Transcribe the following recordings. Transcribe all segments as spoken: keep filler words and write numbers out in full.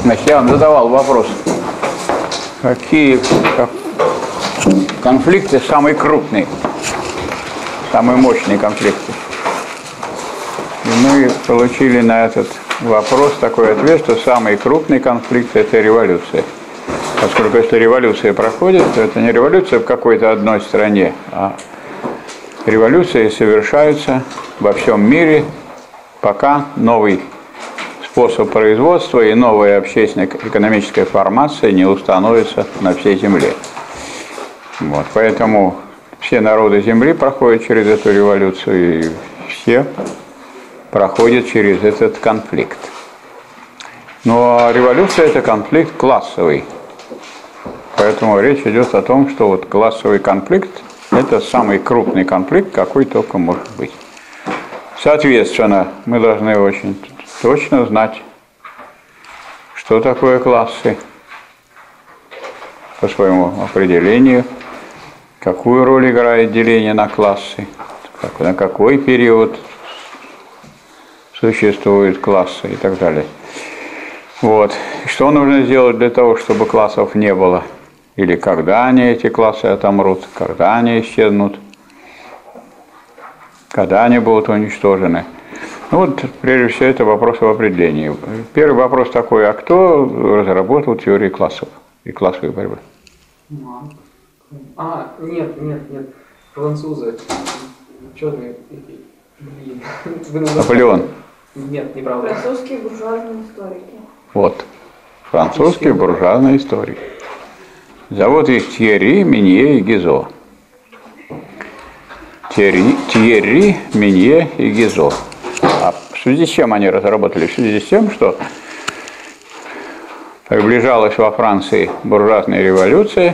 Значит, я вам задавал вопрос, какие как, конфликты самые крупные, самые мощные конфликты. И мы получили на этот вопрос такой ответ, что самый крупный конфликт – это революция. Поскольку если революция проходит, то это не революция в какой-то одной стране, а революции совершаются во всем мире, пока новый способ производства и новая общественно-экономическая формация не установится на всей земле. Вот, поэтому все народы земли проходят через эту революцию, и все проходят через этот конфликт. Но революция – это конфликт классовый. Поэтому речь идет о том, что вот классовый конфликт – это самый крупный конфликт, какой только может быть. Соответственно, мы должны очень точно знать, что такое классы по своему определению, какую роль играет деление на классы, на какой период существуют классы и так далее. Вот. Что нужно сделать для того, чтобы классов не было? Или когда они, эти классы, отомрут, когда они исчезнут, когда они будут уничтожены. Ну вот, прежде всего, это вопрос об определении. Первый вопрос такой, а кто разработал теорию классов и классовой борьбы? А, нет, нет, нет, французы, черные, блин. Наполеон. Нет, неправда. Французские буржуазные историки. Вот, французские буржуазные историки. Зовут их Тьерри, Минье и Гизо. Тьерри, Тьерри, Минье и Гизо. А в связи с чем они разработали? В связи с тем, что приближалась во Франции буржуазная революция,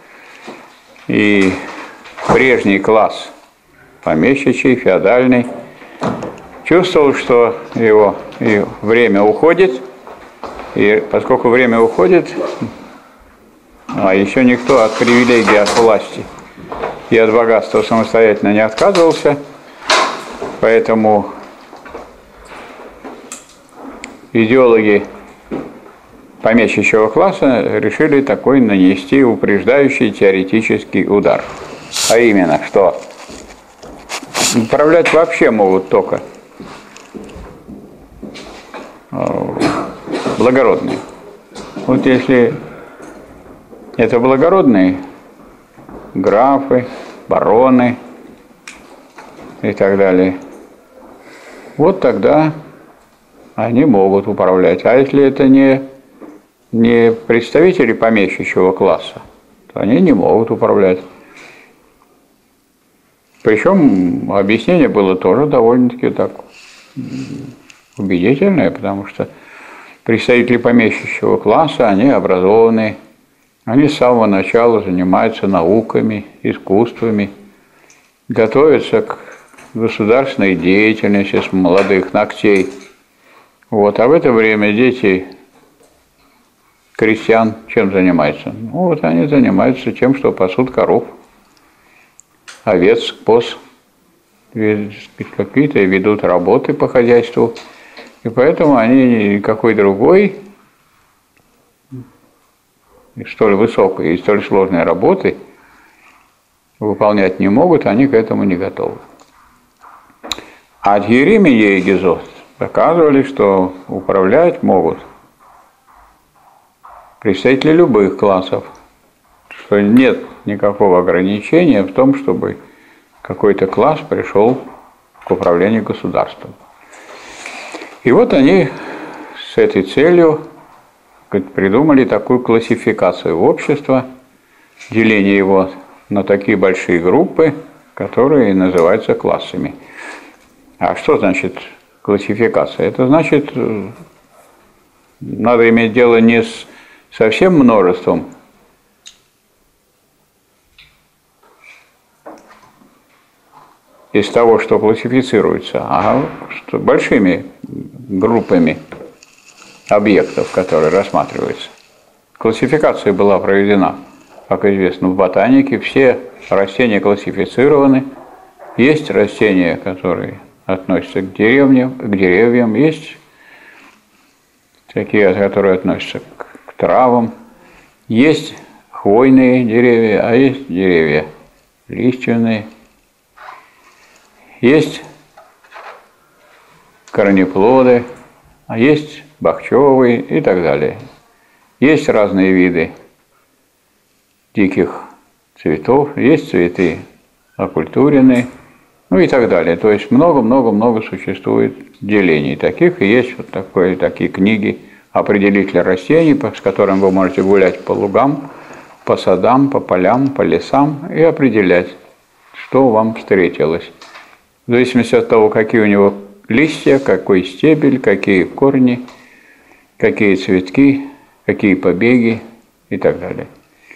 и прежний класс, помещичий, феодальный, чувствовал, что его и время уходит, и поскольку время уходит, а еще никто от привилегий, от власти и от богатства самостоятельно не отказывался, поэтому идеологи помещичьего класса решили такой нанести упреждающий теоретический удар. А именно, что управлять вообще могут только благородные. Вот если это благородные графы, бароны и так далее, вот тогда они могут управлять. А если это не, не представители помещичьего класса, то они не могут управлять. Причем объяснение было тоже довольно-таки так убедительное, потому что представители помещичьего класса, они образованные, они с самого начала занимаются науками, искусствами, готовятся к государственной деятельности с молодых ногтей. Вот, а в это время дети крестьян чем занимаются? Ну, вот они занимаются тем, что пасут коров, овец, коз, какие-то ведут работы по хозяйству. И поэтому они никакой другой, столь высокой и столь сложной работы выполнять не могут, они к этому не готовы. А Тьерри, Минье и Гизо доказывали, что управлять могут представители любых классов, что нет никакого ограничения в том, чтобы какой-то класс пришел к управлению государством. И вот они с этой целью придумали такую классификацию общества, деление его на такие большие группы, которые называются классами. А что значит классификация? Это значит, надо иметь дело не с совсем множеством из того, что классифицируется, а что большими группами объектов, которые рассматриваются. Классификация была проведена, как известно, в ботанике. Все растения классифицированы. Есть растения, которые относятся к деревням, к деревьям, есть такие, которые относятся к, к травам. Есть хвойные деревья, а есть деревья лиственные. Есть корнеплоды, а есть бахчевые и так далее. Есть разные виды диких цветов, есть цветы окультуренные, ну и так далее. То есть много-много-много существует делений таких, и есть вот такое, такие книги определитель растений, с которым вы можете гулять по лугам, по садам, по полям, по лесам и определять, что вам встретилось. В зависимости от того, какие у него листья, какой стебель, какие корни, какие цветки, какие побеги и так далее.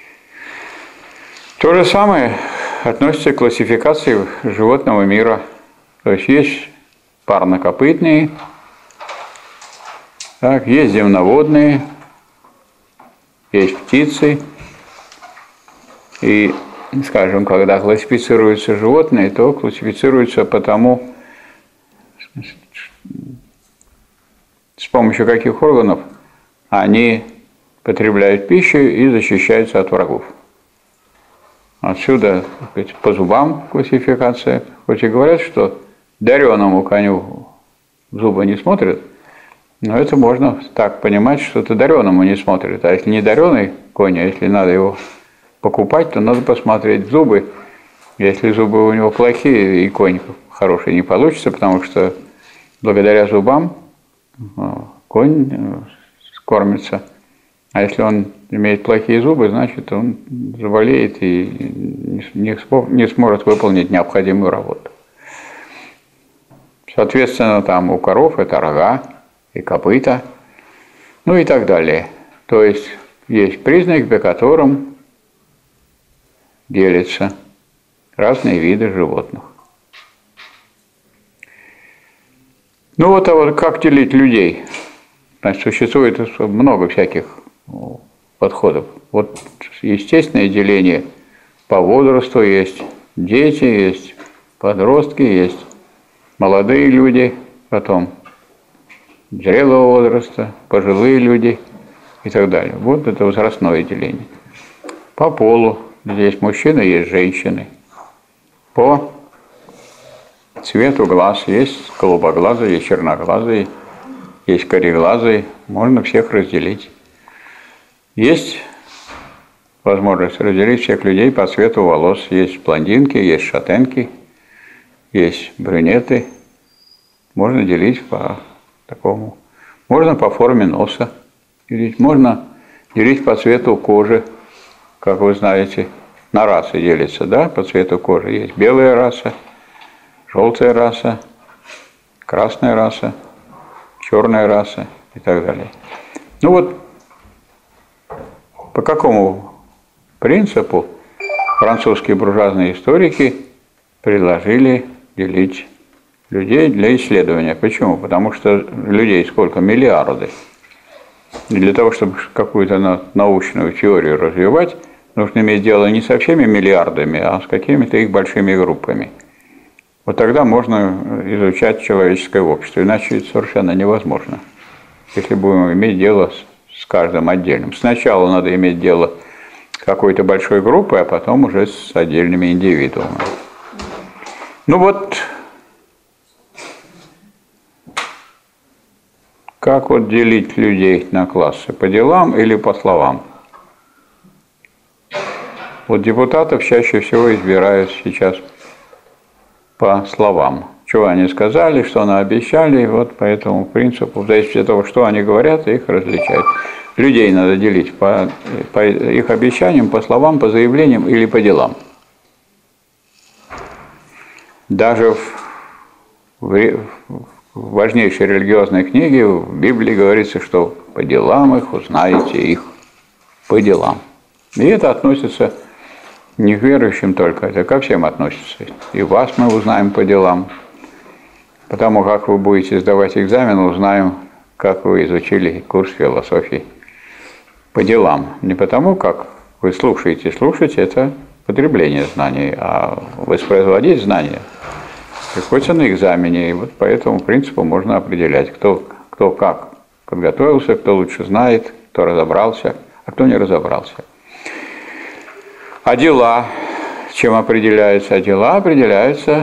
То же самое относится к классификации животного мира. То есть есть парнокопытные, так, есть земноводные, есть птицы. И, скажем, когда классифицируются животные, то классифицируются по тому, с помощью каких органов они потребляют пищу и защищаются от врагов. Отсюда, так сказать, по зубам классификация. Хоть и говорят, что дареному коню зубы не смотрят, но это можно так понимать, что это дареному не смотрят. А если не дареный конь, а если надо его покупать, то надо посмотреть в зубы. Если зубы у него плохие, и конь хороший не получится, потому что благодаря зубам конь кормится. А если он имеет плохие зубы, значит, он заболеет и не сможет выполнить необходимую работу. Соответственно, там у коров это рога и копыта, ну и так далее. То есть есть признаки, по которым делятся разные виды животных. Ну вот, а вот как делить людей? Значит, существует много всяких подходов. Вот естественное деление по возрасту есть дети, есть подростки, есть молодые люди, потом зрелого возраста, пожилые люди и так далее. Вот это возрастное деление. По полу здесь мужчины, есть женщины. По цвету глаз есть голубоглазые, есть черноглазые, есть кореглазые. Можно всех разделить. Есть возможность разделить всех людей по цвету волос. Есть блондинки, есть шатенки, есть брюнеты. Можно делить по такому. Можно по форме носа делить. Можно делить по цвету кожи. Как вы знаете, на расы делится, да, по цвету кожи. Есть белая раса, желтая раса, красная раса, черная раса и так далее. Ну вот, по какому принципу французские буржуазные историки предложили делить людей для исследования? Почему? Потому что людей сколько? Миллиарды. И для того, чтобы какую-то научную теорию развивать, нужно иметь дело не со всеми миллиардами, а с какими-то их большими группами. Вот тогда можно изучать человеческое общество, иначе это совершенно невозможно, если будем иметь дело с каждым отдельным. Сначала надо иметь дело с какой-то большой группой, а потом уже с отдельными индивидуумами. Ну вот, как вот делить людей на классы, по делам или по словам? Вот депутатов чаще всего избирают сейчас по словам. Что они сказали, что наобещали, вот по этому принципу, в зависимости от того, что они говорят, их различают. Людей надо делить по, по их обещаниям, по словам, по заявлениям или по делам. Даже в, в, в важнейшей религиозной книге, в Библии говорится, что по делам их узнаете их, по делам. И это относится не к верующим только, это ко всем относится. И вас мы узнаем по делам. Потому как вы будете сдавать экзамен, узнаем, как вы изучили курс философии. По делам. Не потому, как вы слушаете. Слушать – это потребление знаний, а воспроизводить знания приходится на экзамене. И вот по этому принципу можно определять, кто, кто как подготовился, кто лучше знает, кто разобрался, а кто не разобрался. А дела, чем определяются? А дела определяются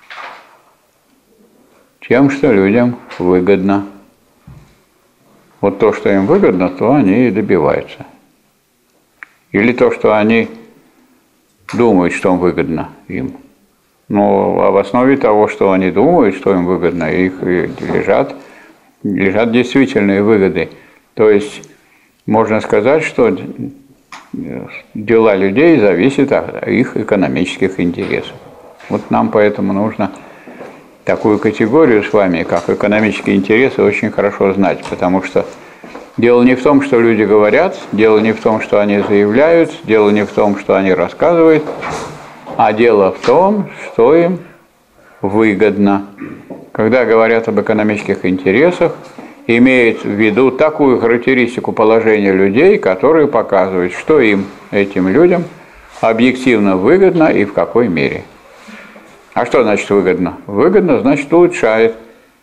тем, что людям выгодно. Вот то, что им выгодно, то они и добиваются. Или то, что они думают, что им выгодно им. Но в основе того, что они думают, что им выгодно, их лежат, лежат действительные выгоды. То есть можно сказать, что дела людей зависят от их экономических интересов. Вот нам поэтому нужно такую категорию с вами, как экономические интересы, очень хорошо знать, потому что дело не в том, что люди говорят, дело не в том, что они заявляют, дело не в том, что они рассказывают, а дело в том, что им выгодно. Когда говорят об экономических интересах, имеют в виду такую характеристику положения людей, которые показывают, что им, этим людям, объективно выгодно и в какой мере. А что значит выгодно? Выгодно значит улучшает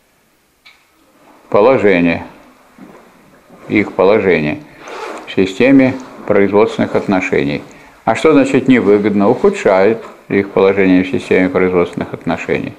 положение, их положение в системе производственных отношений. А что значит невыгодно? Ухудшает их положение в системе производственных отношений.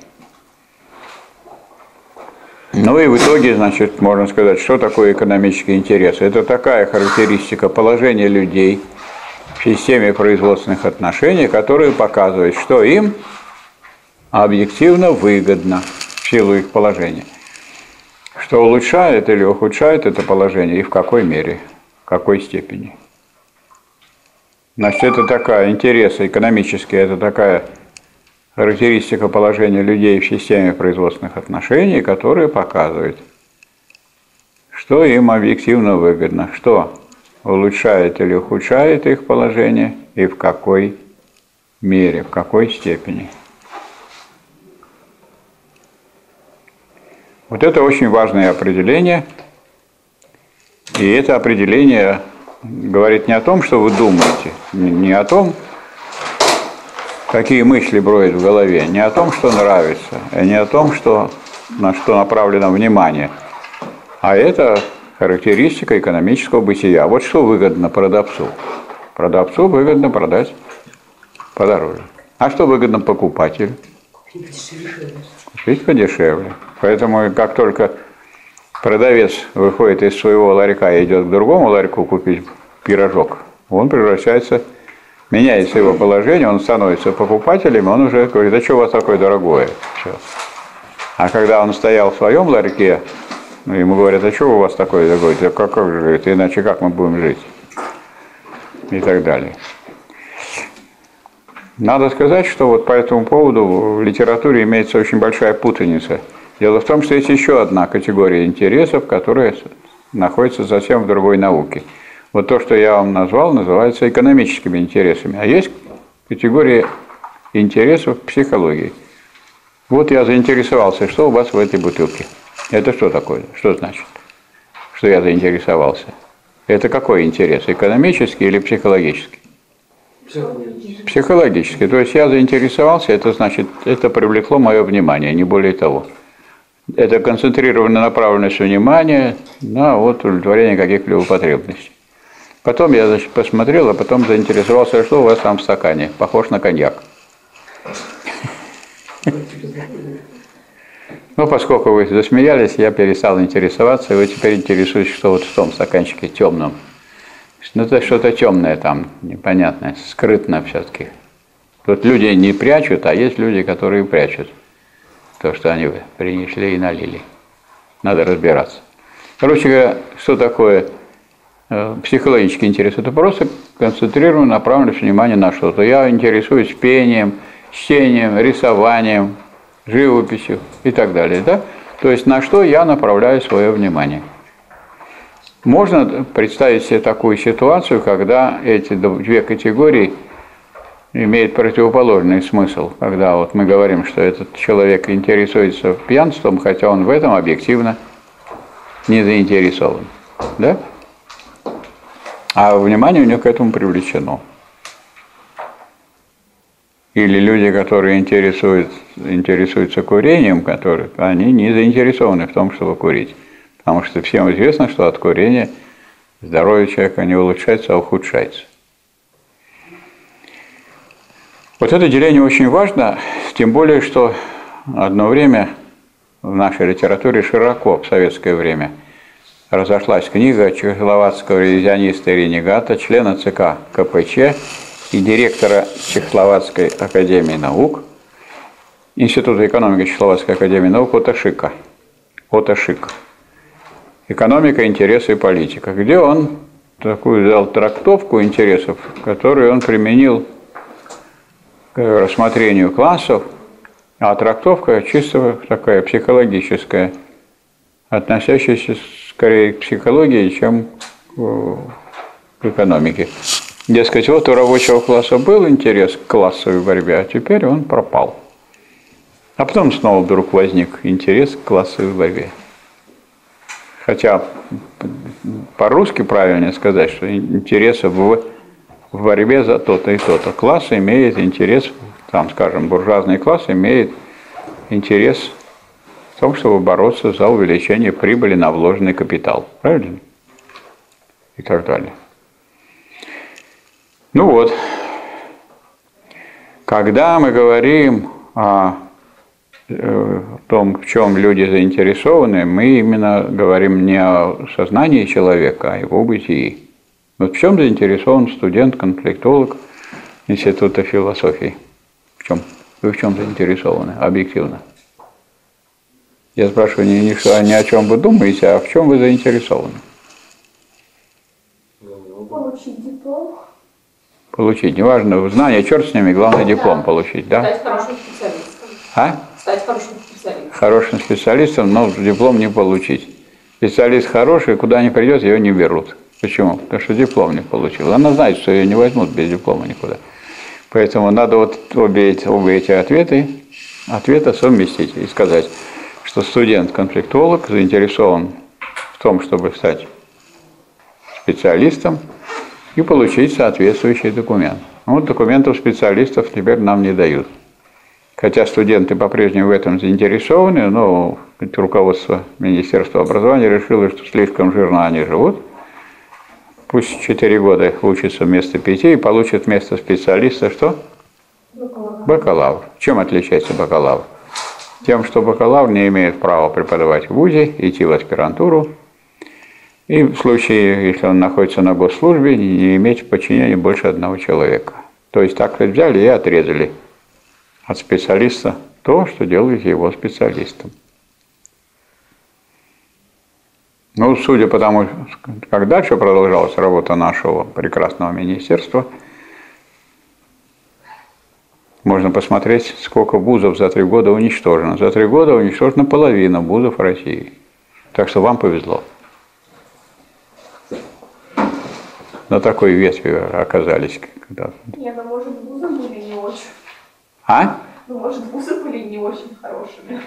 Ну и в итоге, значит, можно сказать, что такое экономический интерес. Это такая характеристика положения людей в системе производственных отношений, которая показывает, что им объективно выгодно в силу их положения. Что улучшает или ухудшает это положение и в какой мере, в какой степени. Значит, это такая, интересы экономические, это такая характеристика положения людей в системе производственных отношений, которая показывает, что им объективно выгодно, что улучшает или ухудшает их положение и в какой мере, в какой степени. Вот это очень важное определение, и это определение говорит не о том, что вы думаете, не о том, какие мысли бродят в голове, не о том, что нравится, и не о том, что, на что направлено внимание, а это характеристика экономического бытия. Вот что выгодно продавцу. Продавцу выгодно продать подороже. А что выгодно покупателю? Купить подешевле. Поэтому как только продавец выходит из своего ларька и идет к другому ларьку купить пирожок, он превращается, меняется его положение, он становится покупателем, он уже говорит, да что у вас такое дорогое? Все. А когда он стоял в своем ларьке, ну, ему говорят, а что у вас такое дорогое? Да как, как же, говорит, иначе как мы будем жить? И так далее. Надо сказать, что вот по этому поводу в литературе имеется очень большая путаница. Дело в том, что есть еще одна категория интересов, которая находится совсем в другой науке. Вот то, что я вам назвал, называется экономическими интересами. А есть категория интересов в психологии. Вот я заинтересовался, что у вас в этой бутылке. Это что такое? Что значит, что я заинтересовался? Это какой интерес? Экономический или психологический? Психологически. Психологически. То есть я заинтересовался, это значит, это привлекло мое внимание, не более того. Это концентрированная направленность внимания на вот удовлетворение каких-либо потребностей. Потом я, значит, посмотрел, а потом заинтересовался, что у вас там в стакане. Похож на коньяк. Ну, поскольку вы засмеялись, я перестал интересоваться, и вы теперь интересуетесь, что вот в том стаканчике темном. Ну, это что-то темное там, непонятное, скрытно все-таки. Тут люди не прячут, а есть люди, которые прячут то, что они принесли и налили. Надо разбираться. Короче говоря, что такое э, психологический интерес? Это просто концентрированная направленность внимания на что-то. Я интересуюсь пением, чтением, рисованием, живописью и так далее. Да? То есть на что я направляю свое внимание. Можно представить себе такую ситуацию, когда эти две категории имеют противоположный смысл. Когда вот мы говорим, что этот человек интересуется пьянством, хотя он в этом объективно не заинтересован. Да? А внимание у него к этому привлечено. Или люди, которые интересуют, интересуются курением, которые, они не заинтересованы в том, чтобы курить. Потому что всем известно, что от курения здоровье человека не улучшается, а ухудшается. Вот это деление очень важно, тем более, что одно время в нашей литературе широко в советское время разошлась книга чехословацкого ревизиониста и ренегата, члена ЦК КПЧ и директора Чехословацкой академии наук, Института экономики Чехословацкой академии наук Ото Шика. Ото Шик. «Экономика, интересы и политика», где он такую дал трактовку интересов, которую он применил к рассмотрению классов, а трактовка чисто такая психологическая, относящаяся скорее к психологии, чем к экономике. Дескать, вот у рабочего класса был интерес к классовой борьбе, а теперь он пропал. А потом снова вдруг возник интерес к классовой борьбе. Хотя по-русски правильнее сказать, что интерес в, в борьбе за то-то и то-то. Класс имеет интерес, там, скажем, буржуазный класс имеет интерес в том, чтобы бороться за увеличение прибыли на вложенный капитал. Правильно? И так далее. Ну вот, когда мы говорим о в том, в чем люди заинтересованы, мы именно говорим не о сознании человека, а о его бытии. Вот в чем заинтересован студент-конфликтолог Института философии? В чем? Вы в чем заинтересованы, объективно? Я спрашиваю не, не, не о чем вы думаете, а в чем вы заинтересованы? Получить диплом. Получить. Неважно, знания, черт с ними, главное диплом да. получить, да? Стать хорошим специалистом. А? Стать хорошим специалистом. Хорошим специалистом, но диплом не получить. Специалист хороший, куда ни придет, ее не берут. Почему? Потому что диплом не получил. Она знает, что ее не возьмут без диплома никуда. Поэтому надо вот обе эти, обе эти ответы, ответы совместить и сказать, что студент-конфликтолог заинтересован в том, чтобы стать специалистом и получить соответствующий документ. Вот документов специалистов теперь нам не дают. Хотя студенты по-прежнему в этом заинтересованы, но руководство Министерства образования решило, что слишком жирно они живут. Пусть четыре года учатся вместо пяти и получат вместо специалиста что? Бакалавр. Бакалавр. Чем отличается бакалавр? Тем, что бакалавр не имеет права преподавать в вузе, идти в аспирантуру. И в случае, если он находится на госслужбе, не иметь в подчинении больше одного человека. То есть так вот взяли и отрезали от специалиста то, что делает его специалистом. Ну, судя по тому, как дальше продолжалась работа нашего прекрасного министерства, можно посмотреть, сколько вузов за три года уничтожено. За три года уничтожена половина вузов России. Так что вам повезло. На такой ветви оказались когда-то. Нет, ну может вузы были не очень. А? Ну может вузы были не очень хорошими.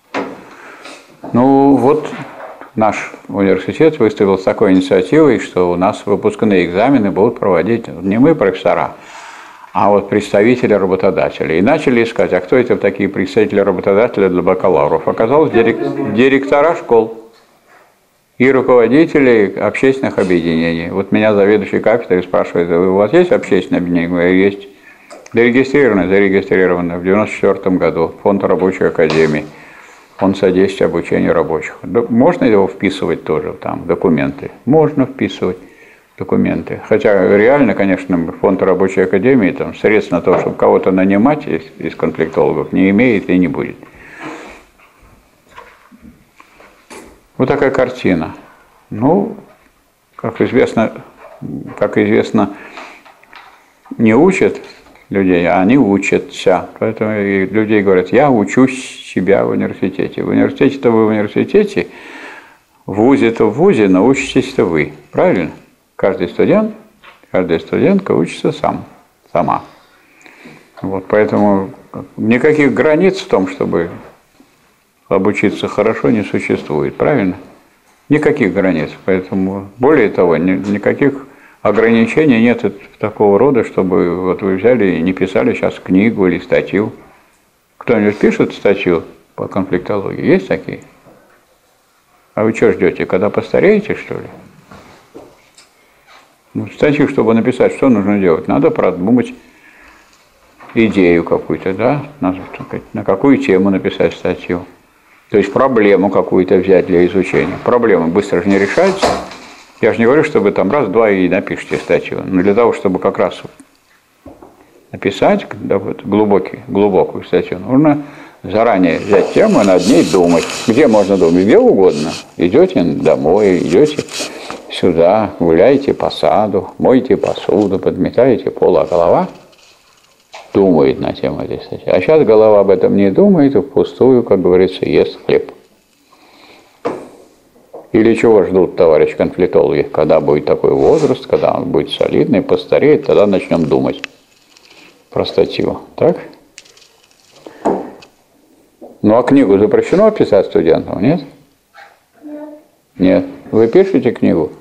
Ну вот наш университет выступил с такой инициативой, что у нас выпускные экзамены будут проводить не мы, профессора, а вот представители работодателей. И начали искать, а кто это такие представители работодателя для бакалавров? Оказалось, дирек- директора школ и руководители общественных объединений. Вот меня заведующий кафедрой спрашивает, у вас есть общественное объединение? Я говорю, есть. Зарегистрировано, зарегистрировано в девяносто четвёртом году, фонд рабочей академии, фонд содействия обучению рабочих. Можно его вписывать тоже там, документы? Можно вписывать документы. Хотя реально, конечно, фонд рабочей академии там, средств на то, чтобы кого-то нанимать из, из конфликтологов, не имеет и не будет. Вот такая картина. Ну, как известно, как известно, не учат людей, а они учатся. Поэтому и людей говорят, я учусь себя в университете. В университете-то вы в университете, в вузе-то в вузе, но учитесь-то вы. Правильно? Каждый студент, каждая студентка учится сам, сама. Вот, поэтому никаких границ в том, чтобы обучиться хорошо, не существует. Правильно? Никаких границ. Поэтому, более того, ни, никаких ограничений нет такого рода, чтобы вот вы взяли и не писали сейчас книгу или статью. Кто-нибудь пишет статью по конфликтологии? Есть такие? А вы что ждете, когда постареете, что ли? Ну, статью, чтобы написать, что нужно делать? Надо продумать идею какую-то, да? Надо, на какую тему написать статью. То есть проблему какую-то взять для изучения. Проблема быстро же не решается. Я же не говорю, чтобы там раз-два и напишите статью. Но для того, чтобы как раз написать да, вот, глубокий, глубокую статью, нужно заранее взять тему и над ней думать. Где можно думать? Где угодно. Идете домой, идете сюда, гуляете по саду, моете посуду, подметаете пол, а голова думает на тему этой статьи. А сейчас голова об этом не думает, и впустую, как говорится, ест хлеб. Или чего ждут, товарищ конфликтологи, когда будет такой возраст, когда он будет солидный, постареет, тогда начнем думать про статью. Так? Ну а книгу запрещено писать студентам, нет? Нет. Нет. Вы пишете книгу?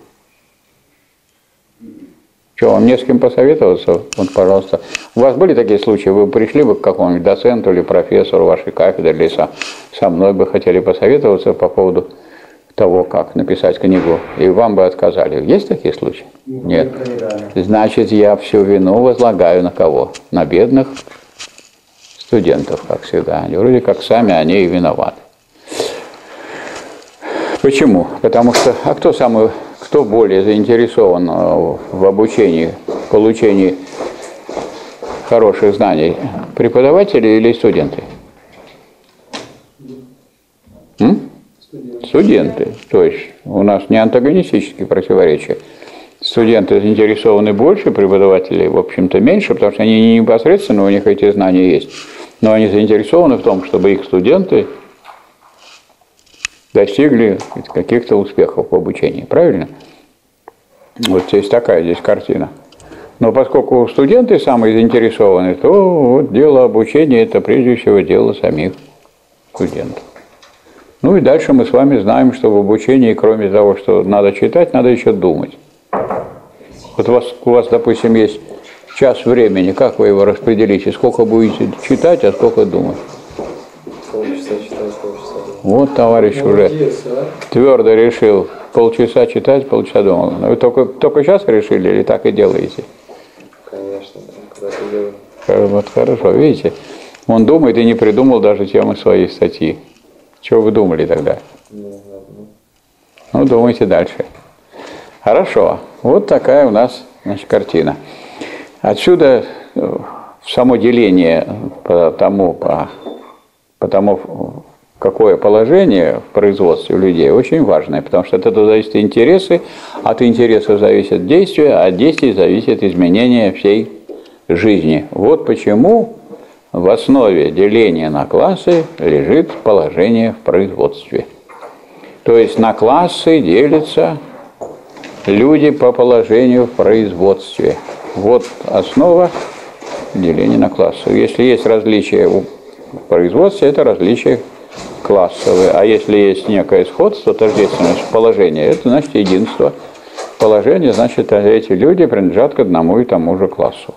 Что, вам не с кем посоветоваться? Вот, пожалуйста. У вас были такие случаи, вы пришли бы к какому-нибудь доценту или профессору вашей кафедры, или со, со мной бы хотели посоветоваться по поводу того, как написать книгу, и вам бы отказали. Есть такие случаи? Нет. Значит, я всю вину возлагаю на кого? На бедных студентов, как всегда. Они вроде как сами они и виноваты. Почему? Потому что, а кто самый, кто более заинтересован в обучении, получении хороших знаний? Преподаватели или студенты? М? Студенты. Студенты. То есть у нас не антагонистические противоречия. Студенты заинтересованы больше, преподаватели, в общем-то, меньше, потому что они не непосредственно, у них эти знания есть, но они заинтересованы в том, чтобы их студенты достигли каких-то успехов в обучении. Правильно? Вот здесь такая здесь картина. Но поскольку студенты самые заинтересованы, то вот дело обучения – это прежде всего дело самих студентов. Ну и дальше мы с вами знаем, что в обучении, кроме того, что надо читать, надо еще думать. Вот у вас, у вас, допустим, есть час времени, как вы его распределите? Сколько будете читать, а сколько думать? Полчаса читать, полчаса думать. Вот товарищ Молодец, уже а? твердо решил полчаса читать, полчаса думать. Вы только, только сейчас решили или так и делаете? Конечно, когда ты делаешь. Вот хорошо, видите, он думает и не придумал даже темы своей статьи. Чего вы думали тогда? Не знаю. Ну, думайте дальше. Хорошо, вот такая у нас, значит, картина. Отсюда само деление по тому, по, по тому, какое положение в производстве у людей, очень важное, потому что от этого зависят интересы, от интересов зависят действия, а от действий зависит изменение всей жизни. Вот почему в основе деления на классы лежит положение в производстве. То есть на классы делятся люди по положению в производстве. Вот основа деления на классы. Если есть различия в производстве, это различия классовые. А если есть некое сходство, тождественность положения, это значит единство положения, значит эти люди принадлежат к одному и тому же классу.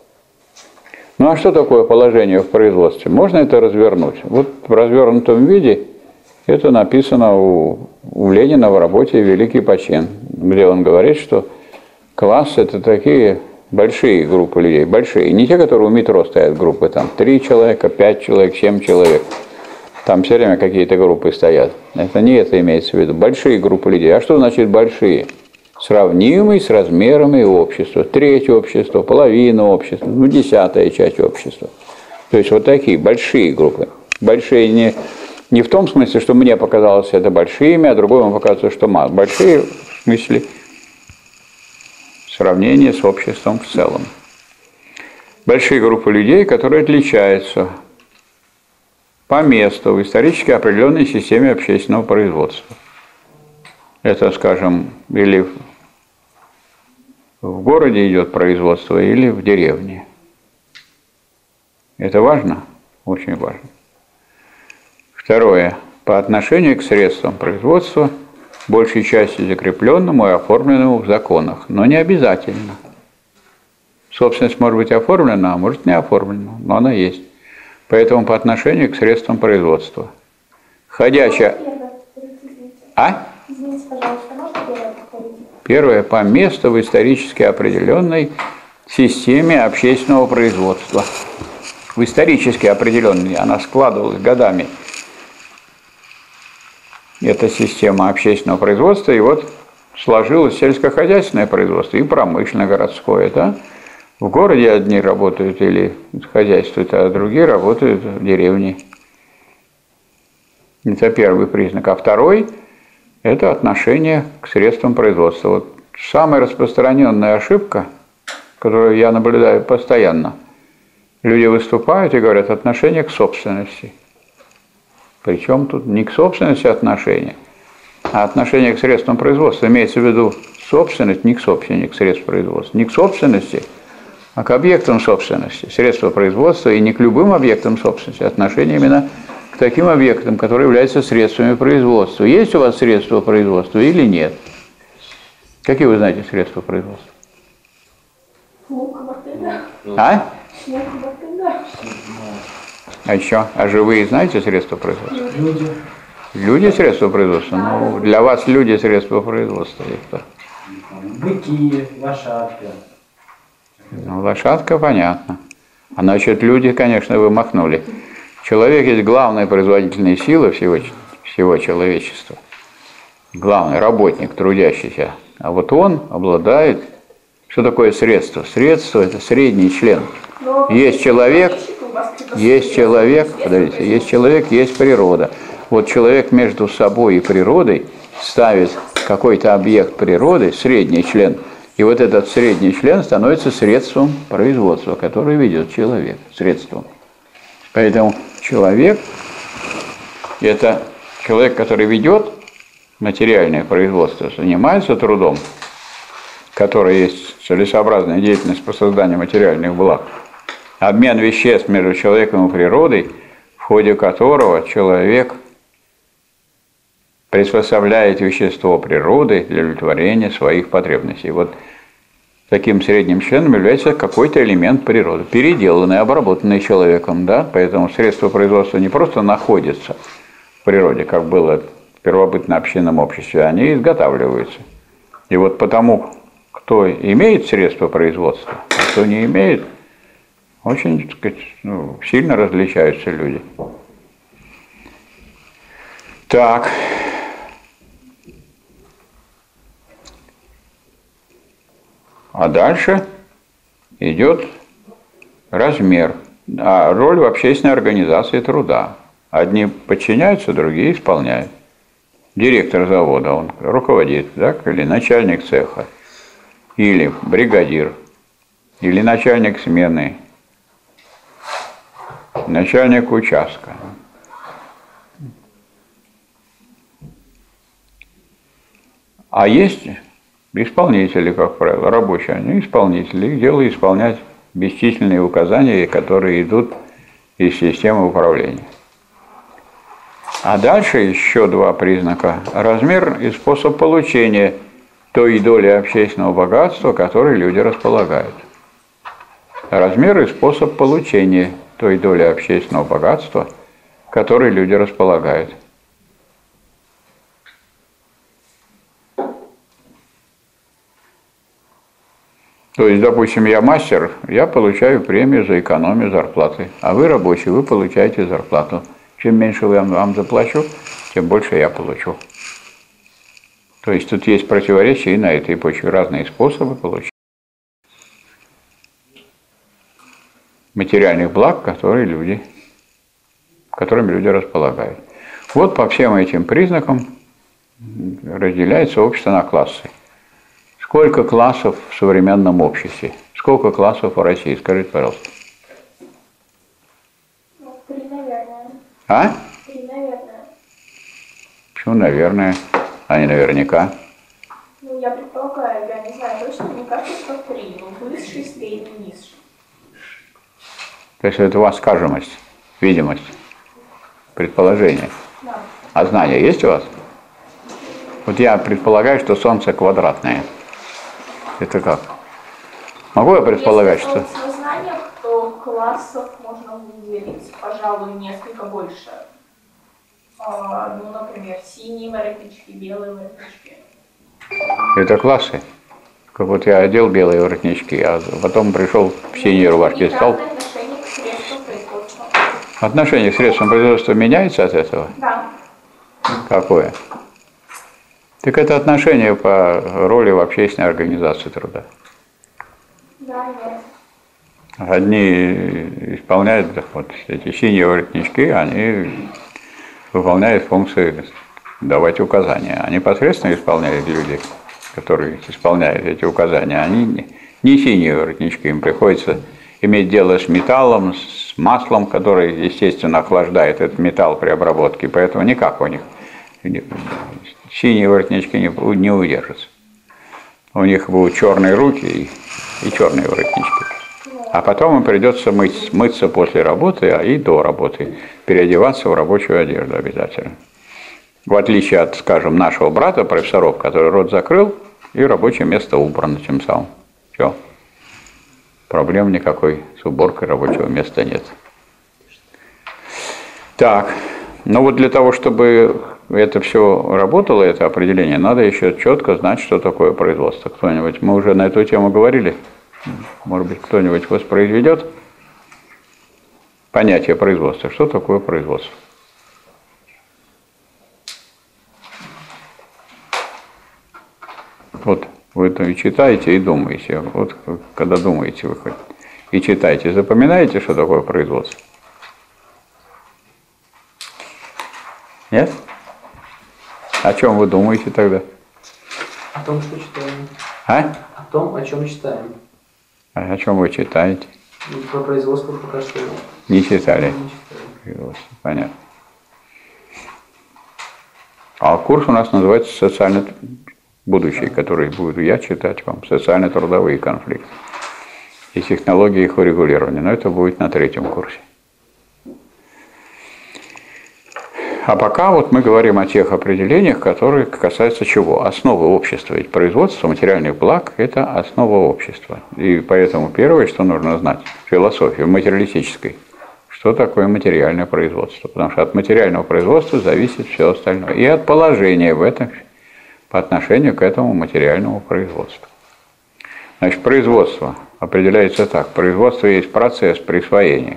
Ну а что такое положение в производстве? Можно это развернуть? Вот в развернутом виде это написано у, у Ленина в работе «Великий почин», где он говорит, что класс – это такие большие группы людей, большие, не те, которые у метро стоят группы, там три человека, пять человек, семь человек, там все время какие-то группы стоят. Это не это имеется в виду, большие группы людей. А что значит большие? Сравнимый с размерами общества, треть общества, половина общества, ну десятая часть общества. То есть вот такие большие группы. Большие не, не в том смысле, что мне показалось это большими, а другому показывается, что мало. Большие в смысле сравнения с обществом в целом. Большие группы людей, которые отличаются по месту в исторически определенной системе общественного производства. Это, скажем, или в городе идет производство, или в деревне. Это важно? Очень важно. Второе. По отношению к средствам производства, большей частью закрепленному и оформленному в законах, но не обязательно. Собственность может быть оформлена, а может не оформлена, но она есть. Поэтому по отношению к средствам производства. Ходячая... А? Извините, пожалуйста, можно первое повторить? Первое, по месту в исторически определенной системе общественного производства. В исторически определенной, она складывалась годами. Это система общественного производства, и вот сложилось сельскохозяйственное производство и промышленно-городское. Да? В городе одни работают или хозяйствуют, а другие работают в деревне. Это первый признак. А второй – это отношение к средствам производства. Вот самая распространенная ошибка, которую я наблюдаю постоянно. Люди выступают и говорят отношение к собственности. Причем тут не к собственности отношения, а отношение к средствам производства. Имеется в виду собственность, не к собственности, к средствам производства. Не к собственности, а к объектам собственности. Средства производства и не к любым объектам собственности. Отношение именно к таким объектам, которые являются средствами производства. Есть у вас средства производства или нет? Какие вы знаете средства производства? Лук, мотыга. А? Лук, мотыга. А еще? А живые знаете средства производства? Люди. Люди средства производства? Ну, для вас люди средства производства, Виктор. Быки, лошадка. Ну, лошадка, понятно. А насчет люди, конечно, вы махнули. Человек есть главная производительная сила всего, всего человечества. Главный работник, трудящийся. А вот он обладает... Что такое средство? Средство – это средний член. Но Есть человек, есть человек, подождите, есть человек, есть природа. Вот человек между собой и природой ставит какой-то объект природы, средний член, и вот этот средний член становится средством производства, которое ведет человек, средством. Поэтому человек – это человек, который ведет материальное производство, занимается трудом, который есть целесообразная деятельность по созданию материальных благ. Обмен веществ между человеком и природой, в ходе которого человек приспособляет вещество природы для удовлетворения своих потребностей. Вот таким средним членом является какой-то элемент природы, переделанный, обработанный человеком. Да? Поэтому средства производства не просто находятся в природе, как было в первобытно-общинном обществе, они изготавливаются. И вот потому, кто имеет средства производства, а кто не имеет, очень, так сказать, ну, сильно различаются люди. Так. А дальше идет размер, а роль в общественной организации труда. Одни подчиняются, другие исполняют. Директор завода, он руководит, так, или начальник цеха, или бригадир, или начальник смены, начальник участка. А есть исполнители, как правило, рабочие, они исполнители, их дело исполнять бесчисленные указания, которые идут из системы управления. А дальше еще два признака. Размер и способ получения той доли общественного богатства, которой люди располагают. Размер и способ получения той доли общественного богатства, которой люди располагают. То есть, допустим, я мастер, я получаю премию за экономию зарплаты, а вы рабочий, вы получаете зарплату. Чем меньше я вам заплачу, тем больше я получу. То есть тут есть противоречия и на этой почве, разные способы получения материальных благ, которые люди, которыми люди располагают. Вот по всем этим признакам разделяется общество на классы. Сколько классов в современном обществе? Сколько классов в России? Скажите, пожалуйста. Ну, три, наверное. А? Три, наверное. Почему, наверное, а не наверняка? Ну, я предполагаю, я не знаю точно, мне кажется, что три. Ну, высший, средний, низший. То есть это у вас скажемость, видимость, предположение. Да. А знания есть у вас? Вот я предполагаю, что Солнце квадратное. Это как? Могу я предполагать, Если что... в знаниях, то классов можно выделить, пожалуй, несколько больше. А, ну, например, синие воротнички, белые воротнички. Это классы. Как вот я одел белые воротнички, а потом пришел в синие рубашки и стал. Отношение к средствам производства. Отношение к средствам производства меняется от этого? Да. Какое? Так это отношение по роли в общественной организации труда. Да, нет. Одни исполняют, вот эти синие воротнички, они выполняют функции давать указания. А непосредственно исполняют люди, которые исполняют эти указания, они не синие воротнички, им приходится иметь дело с металлом, с маслом, который, естественно, охлаждает этот металл при обработке, поэтому никак у них синие воротнички не, не удержатся. У них будут черные руки и, и черные воротнички. А потом им придется мыть, мыться после работы, а и до работы, переодеваться в рабочую одежду обязательно. В отличие от, скажем, нашего брата, профессоров, который рот закрыл, и рабочее место убрано тем самым. Все. Проблем никакой с уборкой рабочего места нет. Так, ну вот для того, чтобы это все работало, это определение, надо еще четко знать, что такое производство. Кто-нибудь, мы уже на эту тему говорили, может быть, кто-нибудь воспроизведет понятие производства. Что такое производство? Вот вы и читаете, и думаете. Вот когда думаете вы хоть и читаете, запоминаете, что такое производство? Нет? О чем вы думаете тогда? О том, что читаем. А? О том, о чем читаем. А о чем вы читаете? Ну, про производство пока что не читали. Не читаем. Понятно. А курс у нас называется «Социальный будущее», который буду я читать вам. Социально-трудовые конфликты и технологии их урегулирования. Но это будет на третьем курсе. А пока вот мы говорим о тех определениях, которые касаются чего? Основы общества. Ведь производство материальных благ – это основа общества. И поэтому первое, что нужно знать, философию материалистической. Что такое материальное производство? Потому что от материального производства зависит все остальное. И от положения в этом по отношению к этому материальному производству. Значит, производство определяется так. Производство есть процесс присвоения.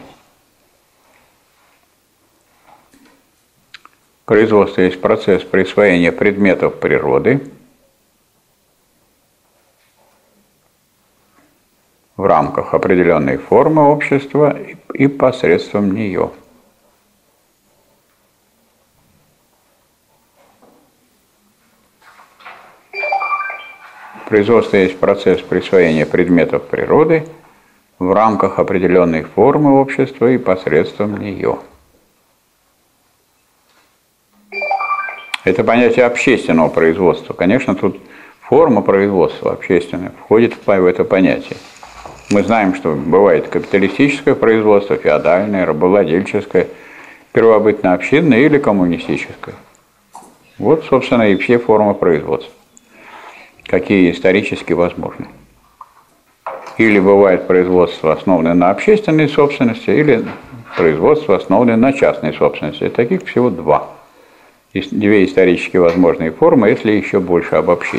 Производство есть процесс присвоения предметов природы в рамках определенной формы общества и посредством нее. Производство есть процесс присвоения предметов природы в рамках определенной формы общества и посредством нее. Это понятие общественного производства. Конечно, тут форма производства общественная входит в это понятие. Мы знаем, что бывает капиталистическое производство, феодальное, рабовладельческое, первобытно-общинное или коммунистическое. Вот, собственно, и все формы производства, какие исторически возможны. Или бывает производство, основанное на общественной собственности, или производство, основанное на частной собственности. Таких всего два. Две исторически возможные формы, если еще больше обобщить.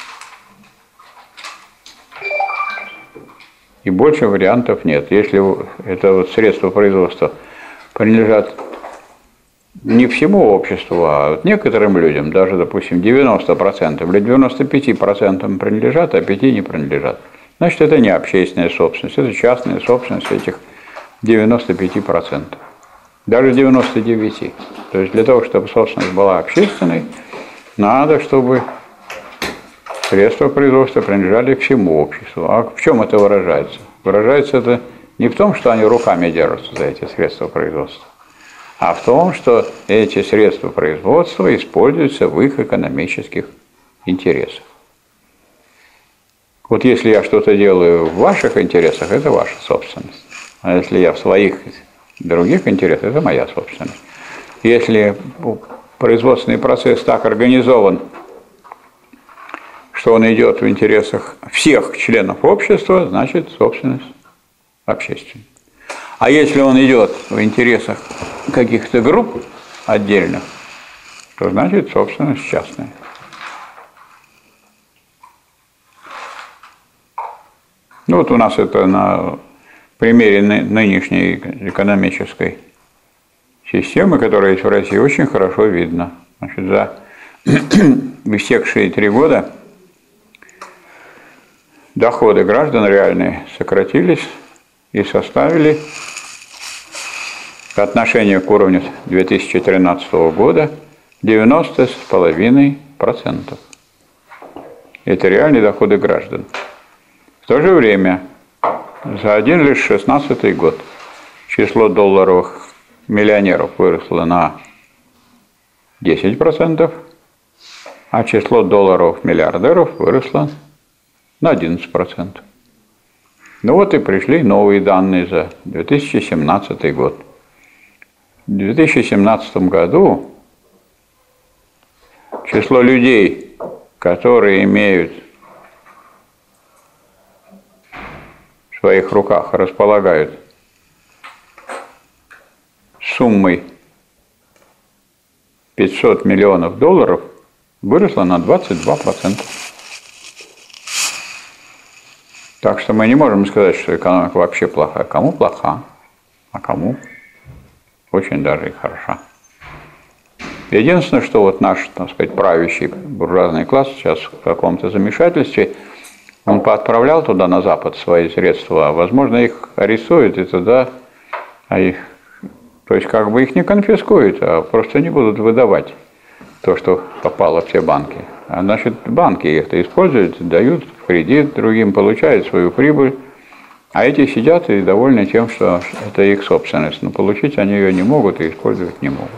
И больше вариантов нет. Если это вот средства производства принадлежат не всему обществу, а некоторым людям, даже, допустим, девяносто процентов или девяносто пять процентов принадлежат, а пять процентов не принадлежат, значит, это не общественная собственность, это частная собственность этих девяноста пяти процентов. Даже девяноста девяти процентов. То есть для того, чтобы собственность была общественной, надо, чтобы средства производства принадлежали всему обществу. А в чем это выражается? Выражается это не в том, что они руками держатся за эти средства производства, а в том, что эти средства производства используются в их экономических интересах. Вот если я что-то делаю в ваших интересах, это ваша собственность. А если я в своих других интересах, это моя собственность. Если производственный процесс так организован, что он идет в интересах всех членов общества, значит, собственность общественная. А если он идет в интересах каких-то групп отдельных, то значит собственность частная. Ну вот у нас это на примере нынешней экономической системы, которая есть в России, очень хорошо видно. Значит, за истекшие три года доходы граждан реальные сократились и составили по отношению к уровню две тысячи тринадцатого года девяносто с половиной процентов. Это реальные доходы граждан. В то же время за один лишь шестнадцатый год число долларовых миллионеров выросло на десять процентов, а число долларовых миллиардеров выросло на одиннадцать процентов. Ну вот и пришли новые данные за две тысячи семнадцатый год. В две тысячи семнадцатом году число людей, которые имеют в своих руках, располагают суммой пятьсот миллионов долларов, выросло на двадцать два процента. Так что мы не можем сказать, что экономика вообще плохая. Кому плоха, а кому очень даже и хороша. Единственное, что вот наш, так сказать, правящий буржуазный класс сейчас в каком-то замешательстве, он поотправлял туда, на Запад, свои средства, а возможно, их арестуют и туда, а их, то есть как бы их не конфискуют, а просто не будут выдавать то, что попало в те банки. А значит, банки их-то используют, дают в кредит другим, получают свою прибыль, а эти сидят и довольны тем, что это их собственность, но получить они ее не могут и использовать не могут.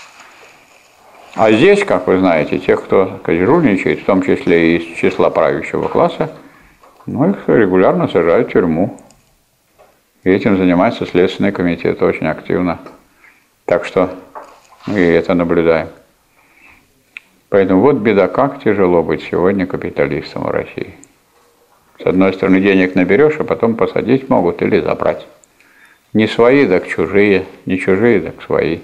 А здесь, как вы знаете, тех, кто, так сказать, жульничает, в том числе и из числа правящего класса, ну, их регулярно сажают в тюрьму. И этим занимается Следственный комитет очень активно. Так что мы это наблюдаем. Поэтому вот беда, как тяжело быть сегодня капиталистом в России. С одной стороны, денег наберешь, а потом посадить могут или забрать. Не свои, так чужие, не чужие, так свои.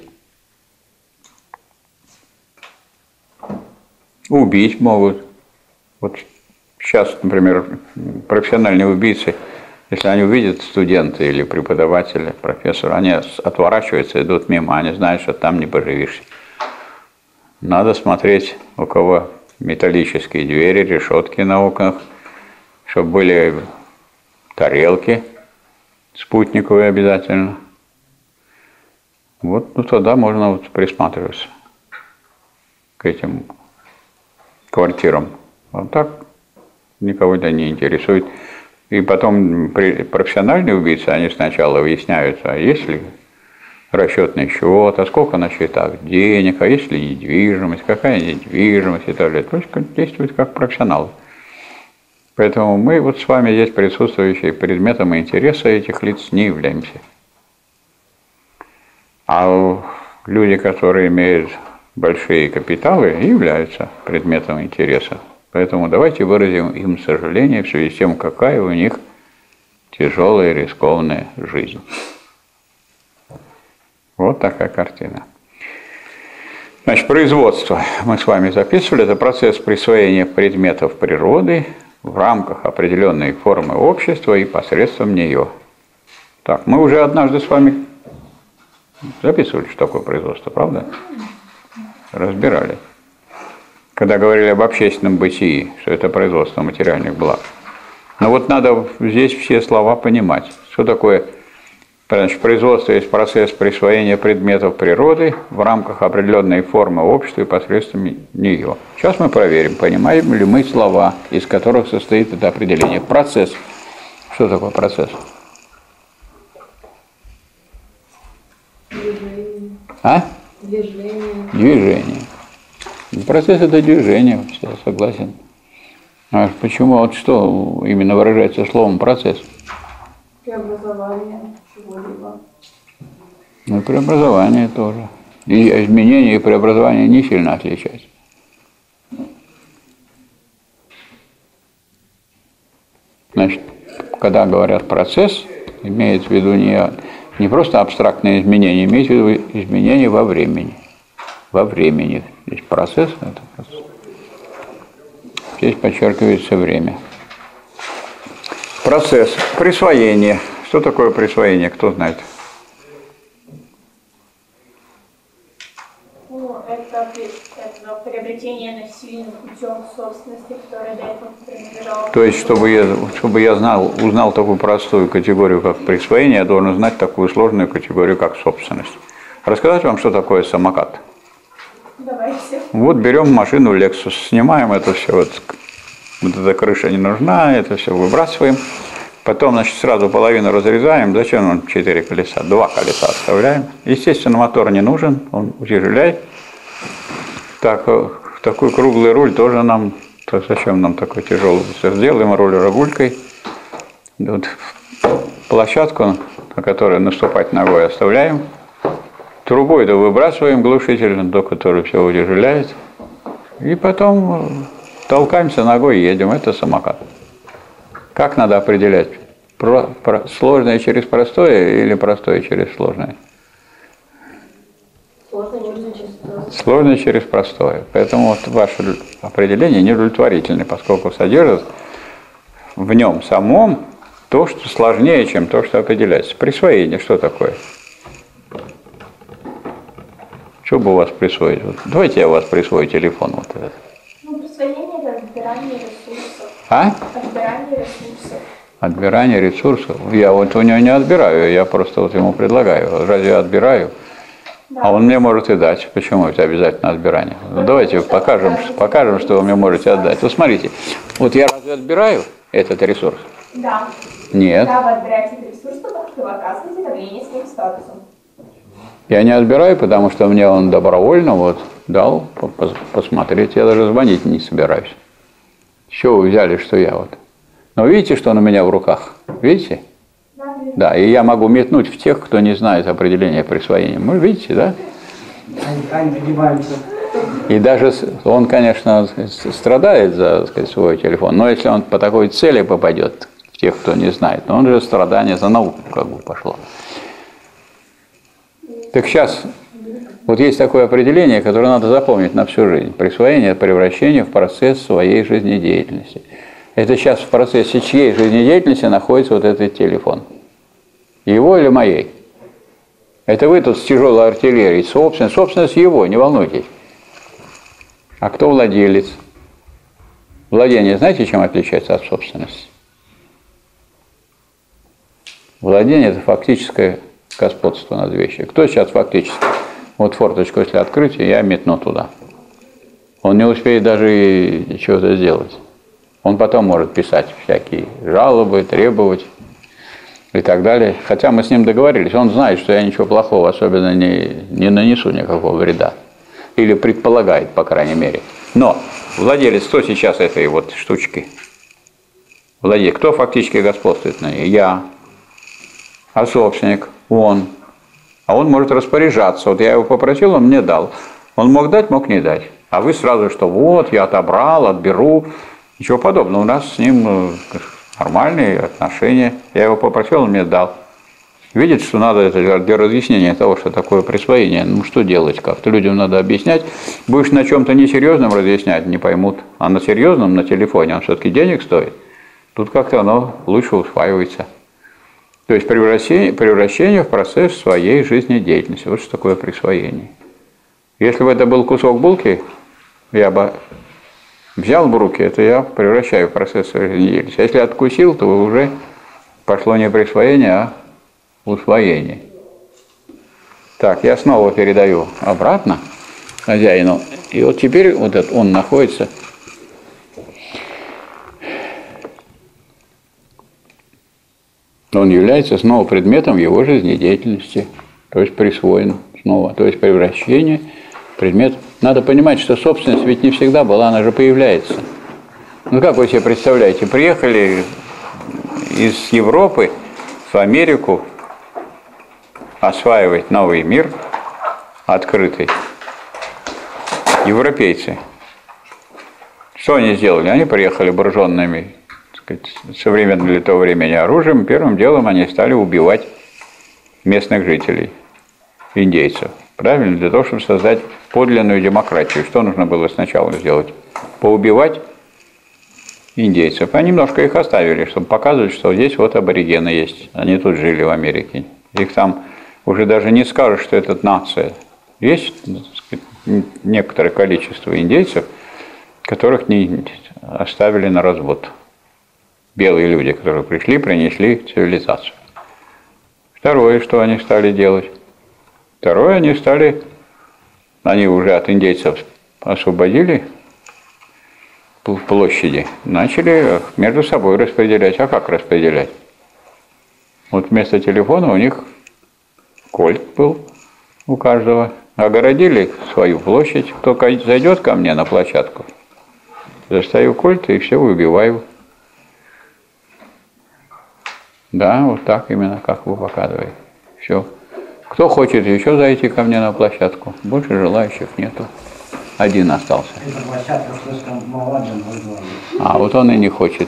Убить могут. Вот сейчас, например, профессиональные убийцы, если они увидят студента или преподавателя, профессора, они отворачиваются, идут мимо, они знают, что там не поживишься. Надо смотреть, у кого металлические двери, решетки на окнах, чтобы были тарелки спутниковые обязательно. Вот, ну тогда можно вот присматриваться к этим квартирам. Вот так никого это не интересует. И потом профессиональные убийцы, они сначала выясняют, а есть ли расчетный счет, а сколько на счетах денег, а есть ли недвижимость, какая недвижимость и так далее. То есть действуют как профессионалы. Поэтому мы вот с вами здесь присутствующие предметом интереса этих лиц не являемся. А люди, которые имеют большие капиталы, являются предметом интереса. Поэтому давайте выразим им сожаление в связи с тем, какая у них тяжелая и рискованная жизнь. Вот такая картина. Значит, производство мы с вами записывали. Это процесс присвоения предметов природы в рамках определенной формы общества и посредством нее. Так, мы уже однажды с вами записывали, что такое производство, правда? Разбирали. Когда говорили об общественном бытии, что это производство материальных благ. Но вот надо здесь все слова понимать. Что такое? Значит, производство есть процесс присвоения предметов природы в рамках определенной формы общества и посредством нее. Сейчас мы проверим, понимаем ли мы слова, из которых состоит это определение. Процесс. Что такое процесс? Движение. А? Движение. Движение. Процесс – это движение, я согласен. А почему, вот что именно выражается словом процесс? Преобразование чего-либо. Ну и преобразование тоже. И изменение и преобразование не сильно отличаются. Значит, когда говорят процесс, имеется в виду не, не просто абстрактные изменения, имеется в виду изменения во времени. во времени. Здесь процесс, это процесс. Здесь подчеркивается время. Процесс присвоения. Что такое присвоение? Кто знает? Ну, это, это приобретение насильным путем собственности, которая до этого принадлежала. То есть, чтобы я, чтобы я знал, узнал такую простую категорию, как присвоение, я должен знать такую сложную категорию, как собственность. Рассказать вам, что такое самокат? Давайте. Вот берем машину Lexus, снимаем это все, вот, вот эта крыша не нужна, это все выбрасываем. Потом, значит, сразу половину разрезаем. Зачем нам четыре колеса? Два колеса оставляем. Естественно, мотор не нужен, он утяжеляет. Так, такой круглый руль тоже нам, то зачем нам такой тяжелый? Сделаем руль рогулькой. Вот площадку, на которую наступать ногой, оставляем. Трубу это выбрасываем, глушитель, до которого все утяжеляет. И потом толкаемся ногой и едем. Это самокат. Как надо определять? Про, про, сложное через простое или простое через сложное? Сложно через простое. Сложное через простое. Поэтому вот ваше определение неудовлетворительное, поскольку содержит в нем самом то, что сложнее, чем то, что определяется. Присвоение что такое? Что бы у вас присвоить? Вот, давайте я у вас присвою телефон. Вот этот. Ну, присвоение – это отбирание ресурсов. А? Отбирание ресурсов. Отбирание ресурсов. Я вот у него не отбираю, я просто вот ему предлагаю. Разве я отбираю? Да. А он мне может и дать. Почему это обязательно отбирание? Ну, давайте покажем, покажем, что вы мне можете отдать. Вот смотрите, вот я разве отбираю этот ресурс? Да. Нет. Да, вы отбираете этот ресурс, потому что вы оказываете давление своим статусом. Я не отбираю, потому что мне он добровольно вот дал посмотреть. Я даже звонить не собираюсь. С чего вы взяли, что я вот? Но видите, что он у меня в руках? Видите? Да, Да, и я могу метнуть в тех, кто не знает определения присвоения. Вы видите, да? Ань, пригибаемся. И даже он, конечно, страдает за, так сказать, свой телефон, но если он по такой цели попадет в тех, кто не знает, то он же страдание за науку как бы пошло. Так сейчас, вот есть такое определение, которое надо запомнить на всю жизнь. Присвоение – это превращение в процесс своей жизнедеятельности. Это сейчас в процессе чьей жизнедеятельности находится вот этот телефон? Его или моей? Это вы тут с тяжелой артиллерией, собственность, собственность его, не волнуйтесь. А кто владелец? Владение, знаете, чем отличается от собственности? Владение – это фактическое господство над вещью. Кто сейчас фактически? Вот форточку, если открыть, я метну туда. Он не успеет даже и чего-то сделать. Он потом может писать всякие жалобы, требовать и так далее. Хотя мы с ним договорились. Он знает, что я ничего плохого особенно не, не нанесу никакого вреда. Или предполагает, по крайней мере. Но владелец, кто сейчас этой вот штучки? Владелец, кто фактически господствует на ней? Я. А собственник? Он. А он может распоряжаться. Вот я его попросил, он мне дал. Он мог дать, мог не дать. А вы сразу, что вот, я отобрал, отберу. Ничего подобного. У нас с ним нормальные отношения. Я его попросил, он мне дал. Видите, что надо это для разъяснения того, что такое присвоение. Ну, что делать как-то? Людям надо объяснять. Будешь на чем-то несерьезном разъяснять, не поймут. А на серьезном, на телефоне, он все-таки денег стоит. Тут как-то оно лучше усваивается. То есть превращение, превращение в процесс своей жизнедеятельности. Вот что такое присвоение. Если бы это был кусок булки, я бы взял в руки, это я превращаю в процесс своей жизнедеятельности. А если откусил, то уже пошло не присвоение, а усвоение. Так, я снова передаю обратно хозяину. И вот теперь вот этот он находится. Он является снова предметом его жизнедеятельности, то есть присвоен снова, то есть превращение, предмет. Надо понимать, что собственность ведь не всегда была, она же появляется. Ну как вы себе представляете, приехали из Европы в Америку осваивать новый мир, открытый, европейцы. Что они сделали? Они приехали вооруженными, современным для того времени оружием. Первым делом они стали убивать местных жителей, индейцев. Правильно? Для того, чтобы создать подлинную демократию. Что нужно было сначала сделать? Поубивать индейцев. А немножко их оставили, чтобы показывать, что здесь вот аборигены есть. Они тут жили в Америке. Их там уже даже не скажешь, что это нация. Есть, так сказать, некоторое количество индейцев, которых не оставили на развод. Белые люди, которые пришли, принесли цивилизацию. Второе, что они стали делать. Второе, они стали, они уже от индейцев освободили площади, начали между собой распределять. А как распределять? Вот вместо телефона у них кольт был у каждого. Огородили свою площадь. Кто зайдет ко мне на площадку, достаю кольт и все выбиваю. Да, вот так именно, как вы показываете. Все. Кто хочет еще зайти ко мне на площадку? Больше желающих нету. Один остался. Эта площадка слишком мала для названия. А, вот он и не хочет.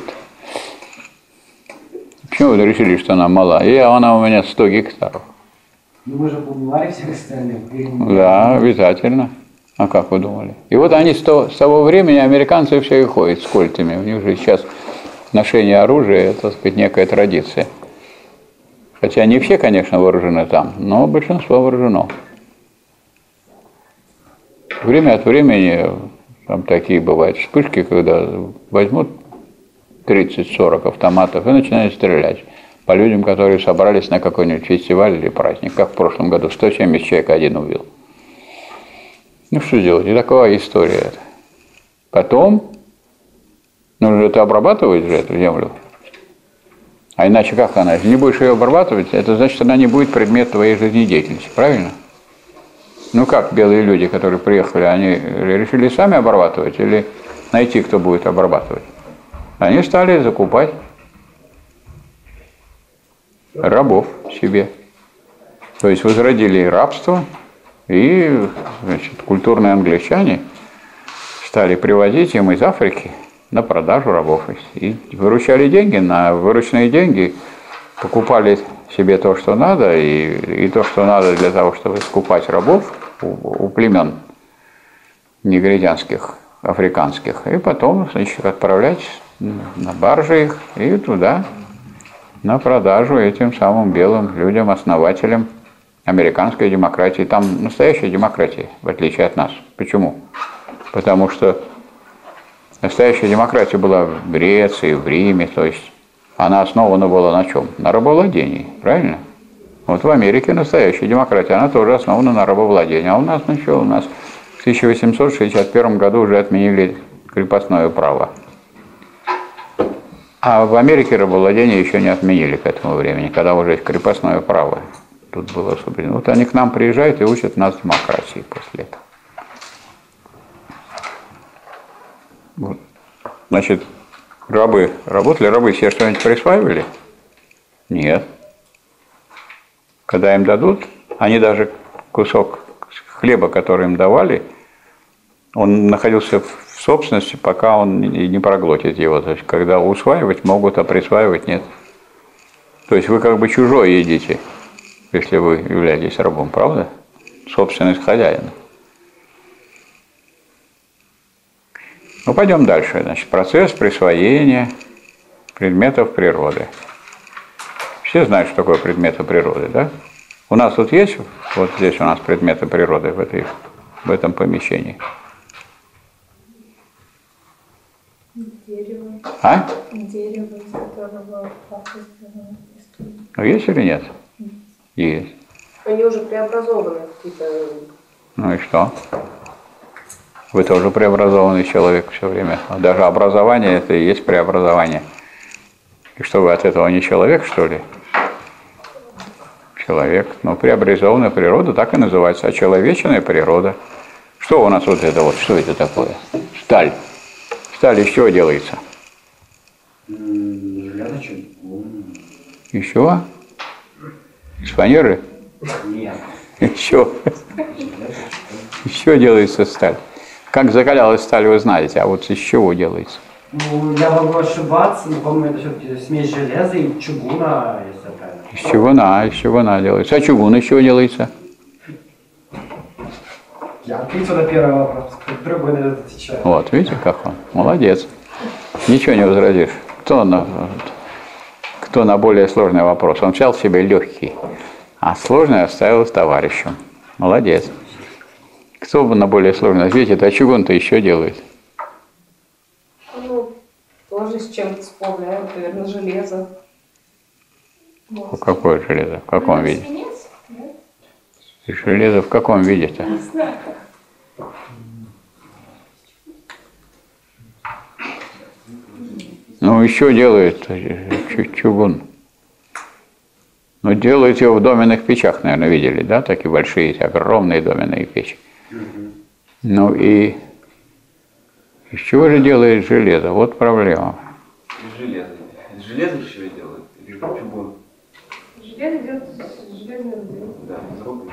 Почему вы решили, что она мала? И она у меня сто гектаров. Ну мы же поубивали всех остальных. Да, обязательно. А как вы думали? И вот они с того, с того времени, американцы все и ходят с кольтами. У них же сейчас ношение оружия, это, так сказать, некая традиция. Хотя не все, конечно, вооружены там, но большинство вооружено. Время от времени там такие бывают вспышки, когда возьмут тридцать-сорок автоматов и начинают стрелять по людям, которые собрались на какой-нибудь фестиваль или праздник, как в прошлом году. сто семьдесят человек один убил. Ну что делать? И такая история это. Потом нужно это обрабатывать же, эту землю. А иначе как она? Если не будешь ее обрабатывать, это значит, она не будет предмет твоей жизнедеятельности, правильно? Ну как белые люди, которые приехали, они решили сами обрабатывать или найти, кто будет обрабатывать? Они стали закупать рабов себе. То есть возродили рабство, и, значит, культурные англичане стали привозить им из Африки на продажу рабов. И выручали деньги, на вырученные деньги покупали себе то, что надо, и, и то, что надо для того, чтобы скупать рабов у, у племен негритянских, африканских, и потом, значит, отправлять на баржи их и туда на продажу этим самым белым людям, основателям американской демократии. Там настоящая демократия, в отличие от нас. Почему? Потому что настоящая демократия была в Греции, в Риме, то есть она основана была на чем? На рабовладении, правильно? Вот в Америке настоящая демократия, она тоже основана на рабовладении. А у нас, ну что, у нас в тысяча восемьсот шестьдесят первом году уже отменили крепостное право. А в Америке рабовладение еще не отменили к этому времени, когда уже есть крепостное право. Тут было особенно. Вот они к нам приезжают и учат нас демократии после этого. Вот. Значит, рабы работали, рабы себе что-нибудь присваивали? Нет. Когда им дадут, они даже кусок хлеба, который им давали, он находился в собственности, пока он не проглотит его. То есть, когда усваивать могут, а присваивать нет. То есть, вы как бы чужое едите, если вы являетесь рабом, правда? Собственность хозяина. Ну, пойдем дальше. Значит, процесс присвоения предметов природы. Все знают, что такое предметы природы, да? У нас тут есть, вот здесь у нас предметы природы в, этой, в этом помещении. Дерево. А? Дерево, из которого папа сделал. Ну, есть или нет? Есть. Они уже преобразованы какие-то. Ну и что? Вы тоже преобразованный человек все время. Даже образование это и есть преобразование. И что, вы от этого не человек, что ли? Человек. Но преобразованная природа так и называется. Очеловеченная природа. Что у нас вот это вот? Что это такое? Сталь. Сталь из чего делается? Железо чугун. Еще? Из фанеры? Нет. Еще. Еще делается сталь. Как закалялась сталь, вы знаете, а вот из чего делается? Ну, я могу ошибаться, но, по-моему, это все-таки смесь железа и чугуна, если я правильно. Из чугуна, из чугуна делается. А чугун из чего делается? Ответил на первый вопрос, другой на этот отвечает. Вот, видите, как он? Молодец. Ничего не возразишь. Кто на, кто на более сложный вопрос? Он взял себе легкий, а сложный оставил товарищу. Молодец. Кто бы на более сложный ответит, а чугун-то еще делает? Ну, тоже с чем-то вспомнил, наверное, железо. Какое железо? В каком виде? Свинец? Да? Железо в каком виде-то? Не знаю. Ну, еще делает чугун. Ну, делают его в доменных печах, наверное, видели, да? Такие большие, эти огромные доменные печи. Ну и из чего же делает железо? Вот проблема. Железо. Из железа что делают? Или чугун? Железо делают из железной руды. Да, из руды.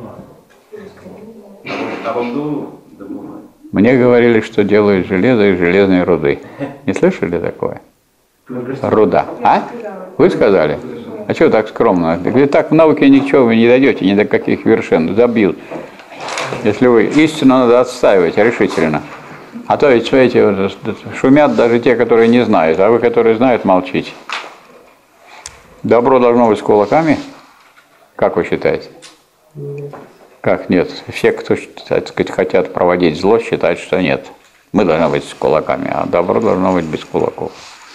А воду добывают. Мне говорили, что делают железо из железной руды. Не слышали такое? Руда. А? Вы сказали? А чего так скромно? Говорит, так в науке ничего вы не дойдете, ни до каких вершин, забьют. Если вы истину надо отстаивать решительно. А то ведь, смотрите, шумят даже те, которые не знают, а вы, которые знают, молчите. Добро должно быть с кулаками? Как вы считаете? Как нет? Все, кто, так сказать, хотят проводить зло, считают, что нет. Мы должны быть с кулаками, а добро должно быть без кулаков.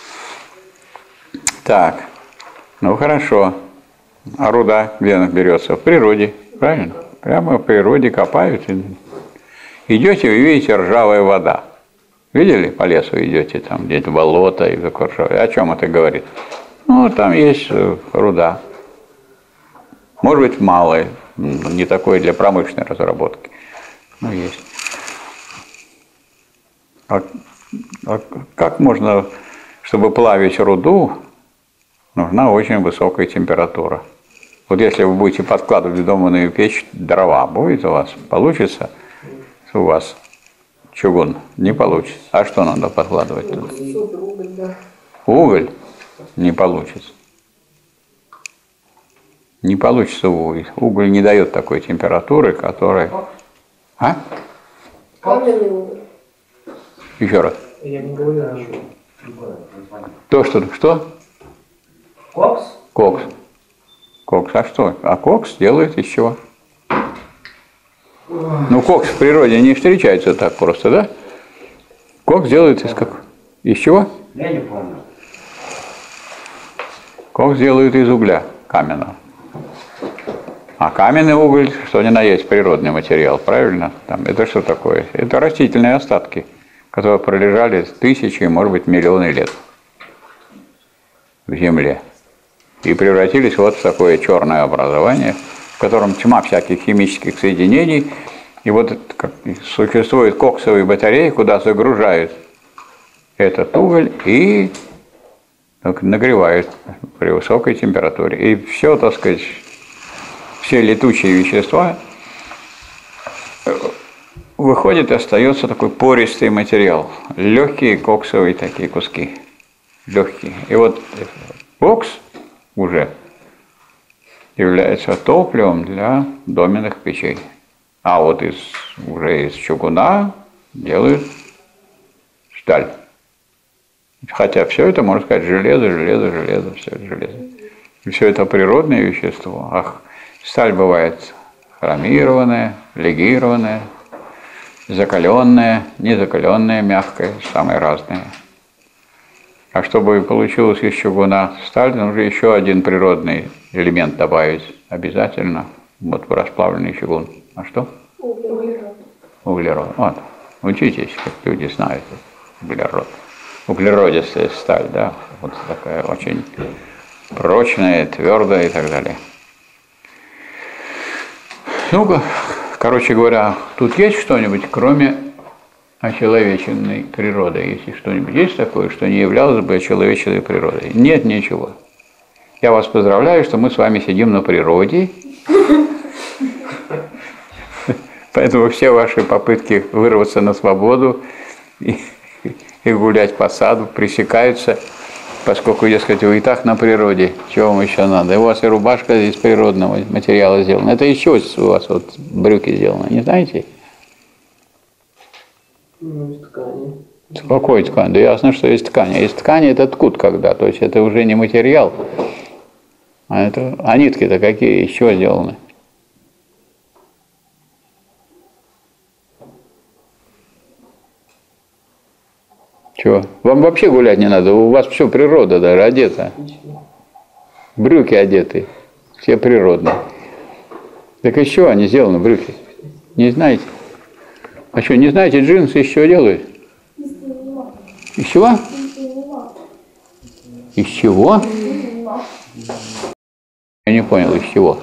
Так, ну хорошо. А руда где она берется? В природе, правильно? Прямо в природе копают. Идете, вы видите ржавая вода. Видели? По лесу идете, там где-то болото и такое ржавое. О чем это говорит? Ну, там есть руда. Может быть, малая, не такое для промышленной разработки. Но есть. А, а как можно, чтобы плавить руду, нужна очень высокая температура. Вот если вы будете подкладывать в домовую печь дрова, будет у вас? Получится у вас чугун? Не получится. А что надо подкладывать туда? Супер, уголь, да. Уголь? Не получится. Не получится уголь. Уголь не дает такой температуры, которая... А? Каменный уголь. Еще раз. Я не говорю ничего. То, что... Что? Кокс? Кокс. Кокс. А что? А кокс делают из чего? Ну, кокс в природе не встречается так просто, да? Кокс делают из как? Из чего? Я не помню. Кокс делают из угля каменного. А каменный уголь, что ни на есть, природный материал, правильно? Там, это что такое? Это растительные остатки, которые пролежали тысячи, может быть, миллионы лет в земле. И превратились вот в такое черное образование, в котором тьма всяких химических соединений. И вот как, существует коксовые батареи, куда загружают этот уголь и нагревают при высокой температуре. И все, так сказать, все летучие вещества, выходит и остается такой пористый материал. Легкие коксовые такие куски. Легкие. И вот кокс уже является топливом для доменных печей. А вот из, уже из чугуна делают сталь. Хотя все это, можно сказать, железо, железо, железо, все это железо. И все это природное вещество. Ах, сталь бывает хромированная, легированная, закаленная, незакаленная, мягкая, самые разные. А чтобы получилось из чугуна сталь, нужно еще один природный элемент добавить обязательно. Вот в расплавленный чугун. А что? Углерод. Углерод. Вот. Учитесь, как люди знают. Углерод. Углеродистая сталь, да. Вот такая очень прочная, твердая и так далее. Ну, короче говоря, тут есть что-нибудь, кроме очеловеченной природы? Если что-нибудь есть такое, что не являлось бы очеловеченной природой? Нет ничего. Я вас поздравляю, что мы с вами сидим на природе. Поэтому все ваши попытки вырваться на свободу и, и гулять по саду пресекаются, поскольку, дескать, вы и так на природе. Чего вам еще надо? И у вас и рубашка из природного материала сделана. Это из чего у вас вот брюки сделаны, не знаете? Ну, из ткани. Какой ткань? Да ясно, что есть ткань. А из ткани это ткут когда. То есть это уже не материал. А, это, а нитки-то какие еще сделаны? Чего? Вам вообще гулять не надо. У вас все природа даже одета. Брюки одеты. Все природные. Так из чего они сделаны, брюки? Не знаете? А что, не знаете, джинсы из чего делают? Из чего? Из чего? Я не понял, из чего?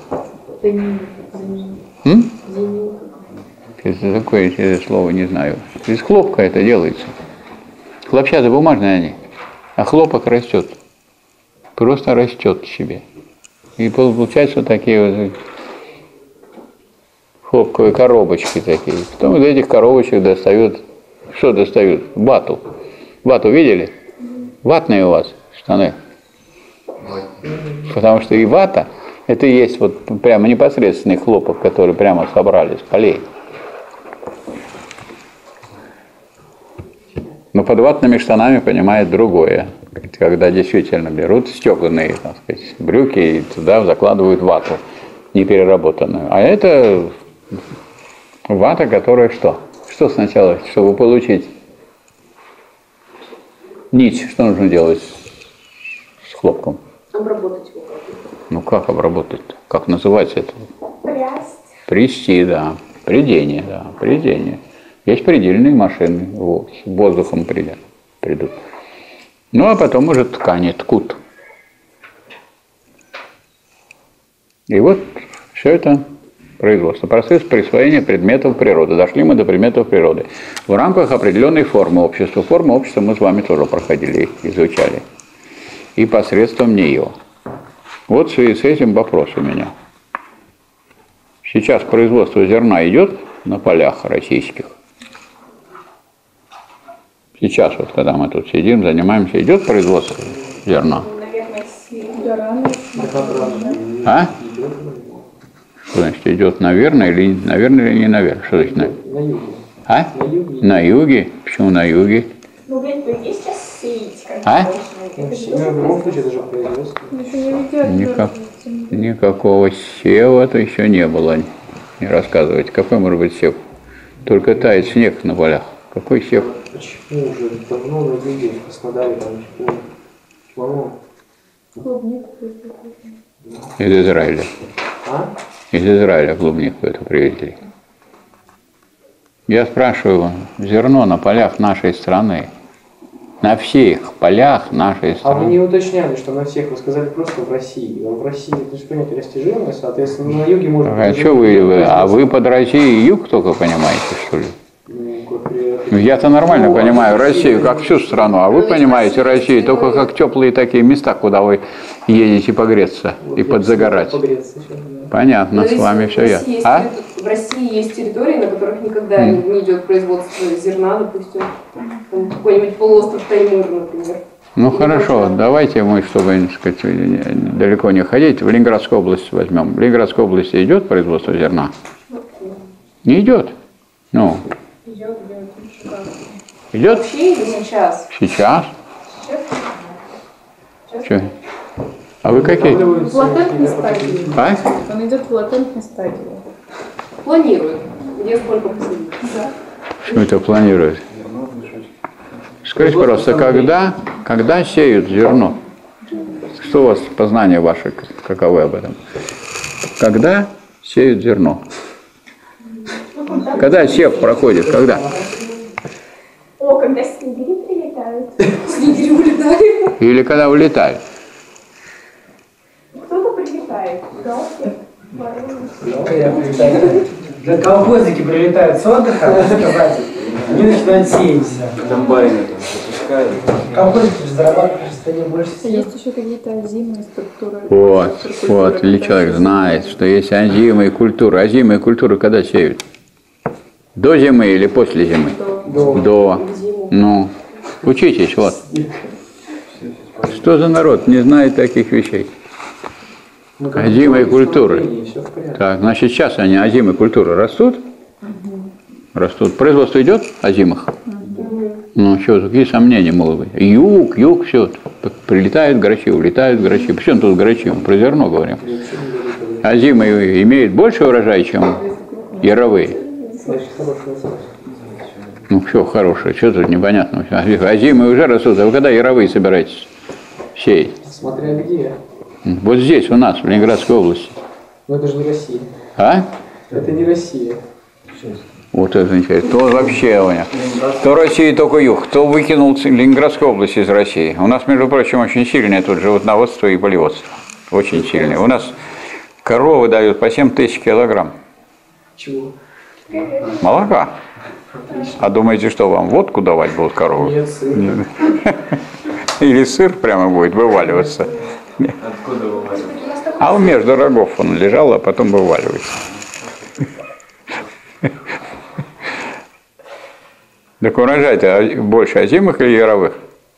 М? Это такое это слово не знаю. Из хлопка это делается. Хлопчата бумажные они, а хлопок растет. Просто растет в себе. И получаются вот такие вот хлопковые коробочки такие. Потом из этих коробочек достают, что достают? Вату. Вату видели? Ватные у вас штаны. Потому что и вата, это и есть вот прямо непосредственный хлопок, который прямо собрали с полей. Но под ватными штанами понимает другое. Когда действительно берут стеганые, так сказать, брюки и туда закладывают вату непереработанную. А это вата, которая что? Что сначала, чтобы получить нить, что нужно делать с хлопком? Обработать его. Ну как обработать? Как называется это? Прясть. Прясти, да. Придение, да. Придение. Есть предельные машины, вот, воздухом придят, придут. Ну, а потом уже ткани ткут. И вот все это производство. Процесс присвоения предметов природы. Дошли мы до предметов природы. В рамках определенной формы общества. Форму общества мы с вами тоже проходили, изучали. И посредством нее. Вот в связи с этим вопрос у меня. Сейчас производство зерна идет на полях российских. Сейчас, вот когда мы тут сидим, занимаемся, идет производство зерна? Наверное, сильно. А? Что значит идет, наверное, или наверное, или не наверное? Что значит? На юге. А? На юге. На юге? Почему на юге? Ну, блин, есть сейчас сеять, как А? Ну, в любом случае, это же производство. Никак, никакого сева-то еще не было. Не рассказывайте. Какой может быть сев? Только тает снег на полях. Какой сев? Почему уже давно на юге, в Краснодаре, там, почему? Из Израиля. А? Из Израиля клубнику эту привезли. Я спрашиваю, зерно на полях нашей страны, на всех полях нашей А вы страны. не уточняли, что на всех, вы сказали просто в России. А в России это же понятие растяжимое, соответственно, на юге можно... А что вы, вы, а вы под Россией юг только понимаете, что ли? Ну, я-то нормально Ну, понимаю а Россию как всю страну, а вы Ну, понимаете ведь Россия Россию только как теплые такие места, куда вы едете погреться Вот и я подзагорать. погреться сейчас, да. Понятно, Но с ведь вами в все России я. есть А? терри- В России есть территории, на которых никогда М. не идет производство зерна, допустим, там какой-нибудь полуостров Таймыр, например. Ну Или хорошо, больше. давайте мы, чтобы так сказать, не- далеко не ходить, в Ленинградскую область возьмем. В Ленинградской области идет производство зерна? Не идет? Ну, идет? Вообще или сейчас? Сейчас? Что? А вы какие? В латентной стадии. А? Он идет в латентной стадии. Планируют. Где сколько посадить? Что это планирует? Скажите, пожалуйста, когда, когда сеют зерно? Что у вас, познания ваши, каковы об этом? Когда сеют зерно? Когда сев проходит? Когда? О, когда снегири прилетают. Снегири улетали. Или когда улетают? Кто-то прилетает. Галки, вороны. Да колхозники прилетают с отдыха, сказать, они начинают сеять все. Комбайны там запускают. Колхозники же зарабатывают в стране больше всего. Есть еще какие-то озимые структуры. Вот, структуры, вот, или когда человек все знает, что есть озимые культуры. Озимые культуры когда сеют? До зимы или после зимы? до- До. В зиму. Ну, учитесь, вот. Что за народ не знает таких вещей? Ну, как Озимые бы, культуры. смотрели, всё в порядке. Так, значит, сейчас они озимые культуры растут? Растут. Производство идет озимых? Ну, что, какие сомнения могут быть? Юг, юг, все. Прилетают грачи, улетают грачи. Причем тут грачи? Мы про зерно говорим. А зимы имеют больше урожая, чем яровые. Ну, все хорошее, что тут непонятно. А зимы уже растут. А вы когда яровые собираетесь сеять? Смотря где. Вот здесь, у нас, в Ленинградской области. Но это же не Россия. А? Это не Россия. Вот это интересно. То вообще у меня. То Россия, только юг. Кто выкинул Ленинградскую область из России? У нас, между прочим, очень сильное тут животноводство и полеводство. Очень сильное. У нас коровы дают по семь тысяч килограмм. Чего? Молока. А думаете, что вам водку давать будут коровы? Нет, сыр. Или сыр прямо будет вываливаться. Откуда вываливается? А он между рогов он лежал, а потом вываливается. Так урожай-то больше озимых или яровых?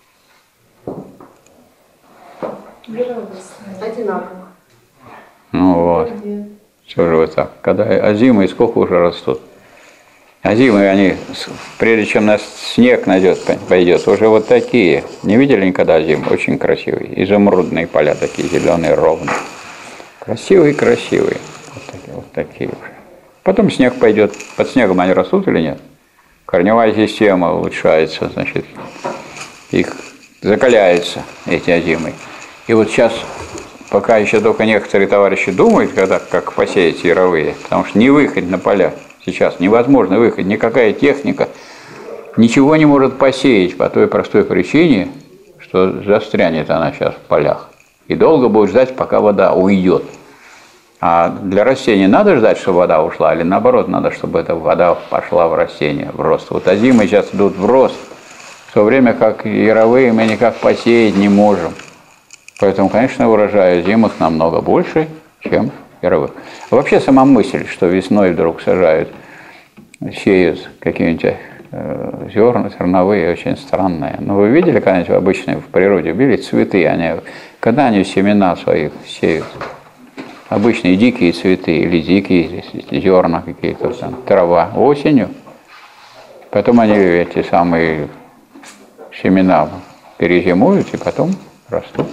Одинаково. Ну вот. Что же вы так? Когда озимые, сколько уже растут? Озимые они, прежде чем на снег найдет, пойдет, уже вот такие. Не видели никогда озимые? Очень красивые. Изумрудные поля такие, зеленые, ровные. Красивые-красивые. Вот такие, вот такие уже. Потом снег пойдет. Под снегом они растут или нет? Корневая система улучшается, значит, их закаляется, эти озимые. И вот сейчас, пока еще только некоторые товарищи думают, когда, как посеять яровые, потому что не выехать на поля сейчас, невозможно выехать, никакая техника ничего не может посеять по той простой причине, что застрянет она сейчас в полях. И долго будет ждать, пока вода уйдет. А для растения надо ждать, чтобы вода ушла, или наоборот, надо, чтобы эта вода пошла в растение, в рост. Вот озимы сейчас идут в рост, в то время как яровые мы никак посеять не можем. Поэтому, конечно, урожай озимых намного больше, чем яровых. Вообще сама мысль, что весной вдруг сажают, сеют какие-нибудь э, зерна, зерновые, очень странная. Но вы видели когда-нибудь обычно в природе, видели цветы, они, когда они семена своих сеют? Обычные дикие цветы или дикие зерна какие-то, там, трава осенью. Потом они эти самые семена перезимуют и потом растут.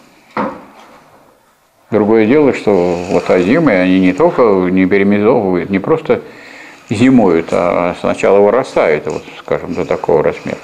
Другое дело, что вот озимые, они не только не перемезовывают, не просто зимуют, а сначала вырастают, вот, скажем, до такого размера.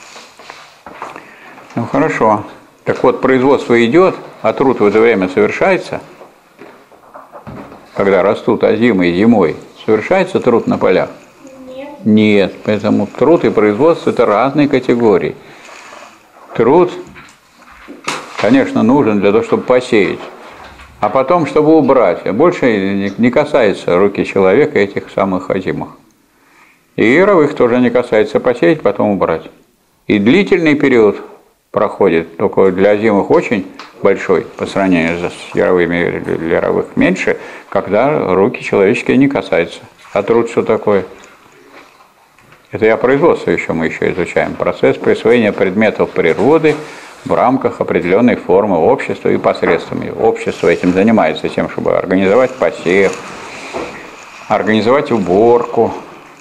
Ну хорошо. Так вот, производство идет, а труд в это время совершается. Когда растут озимы и зимой, совершается труд на полях? Нет. Нет, поэтому труд и производство – это разные категории. Труд, конечно, нужен для того, чтобы посеять, а потом, чтобы убрать. А больше не касается руки человека этих самых озимых. И яровых тоже не касается посеять, потом убрать. И длительный период проходит, только для озимых очень большой, по сравнению с яровыми, для яровых меньше, когда руки человеческие не касаются. А труд что такое? Это я производство еще, мы еще изучаем. Процесс присвоения предметов природы в рамках определенной формы общества и посредством. Общество этим занимается тем, чтобы организовать посев, организовать уборку,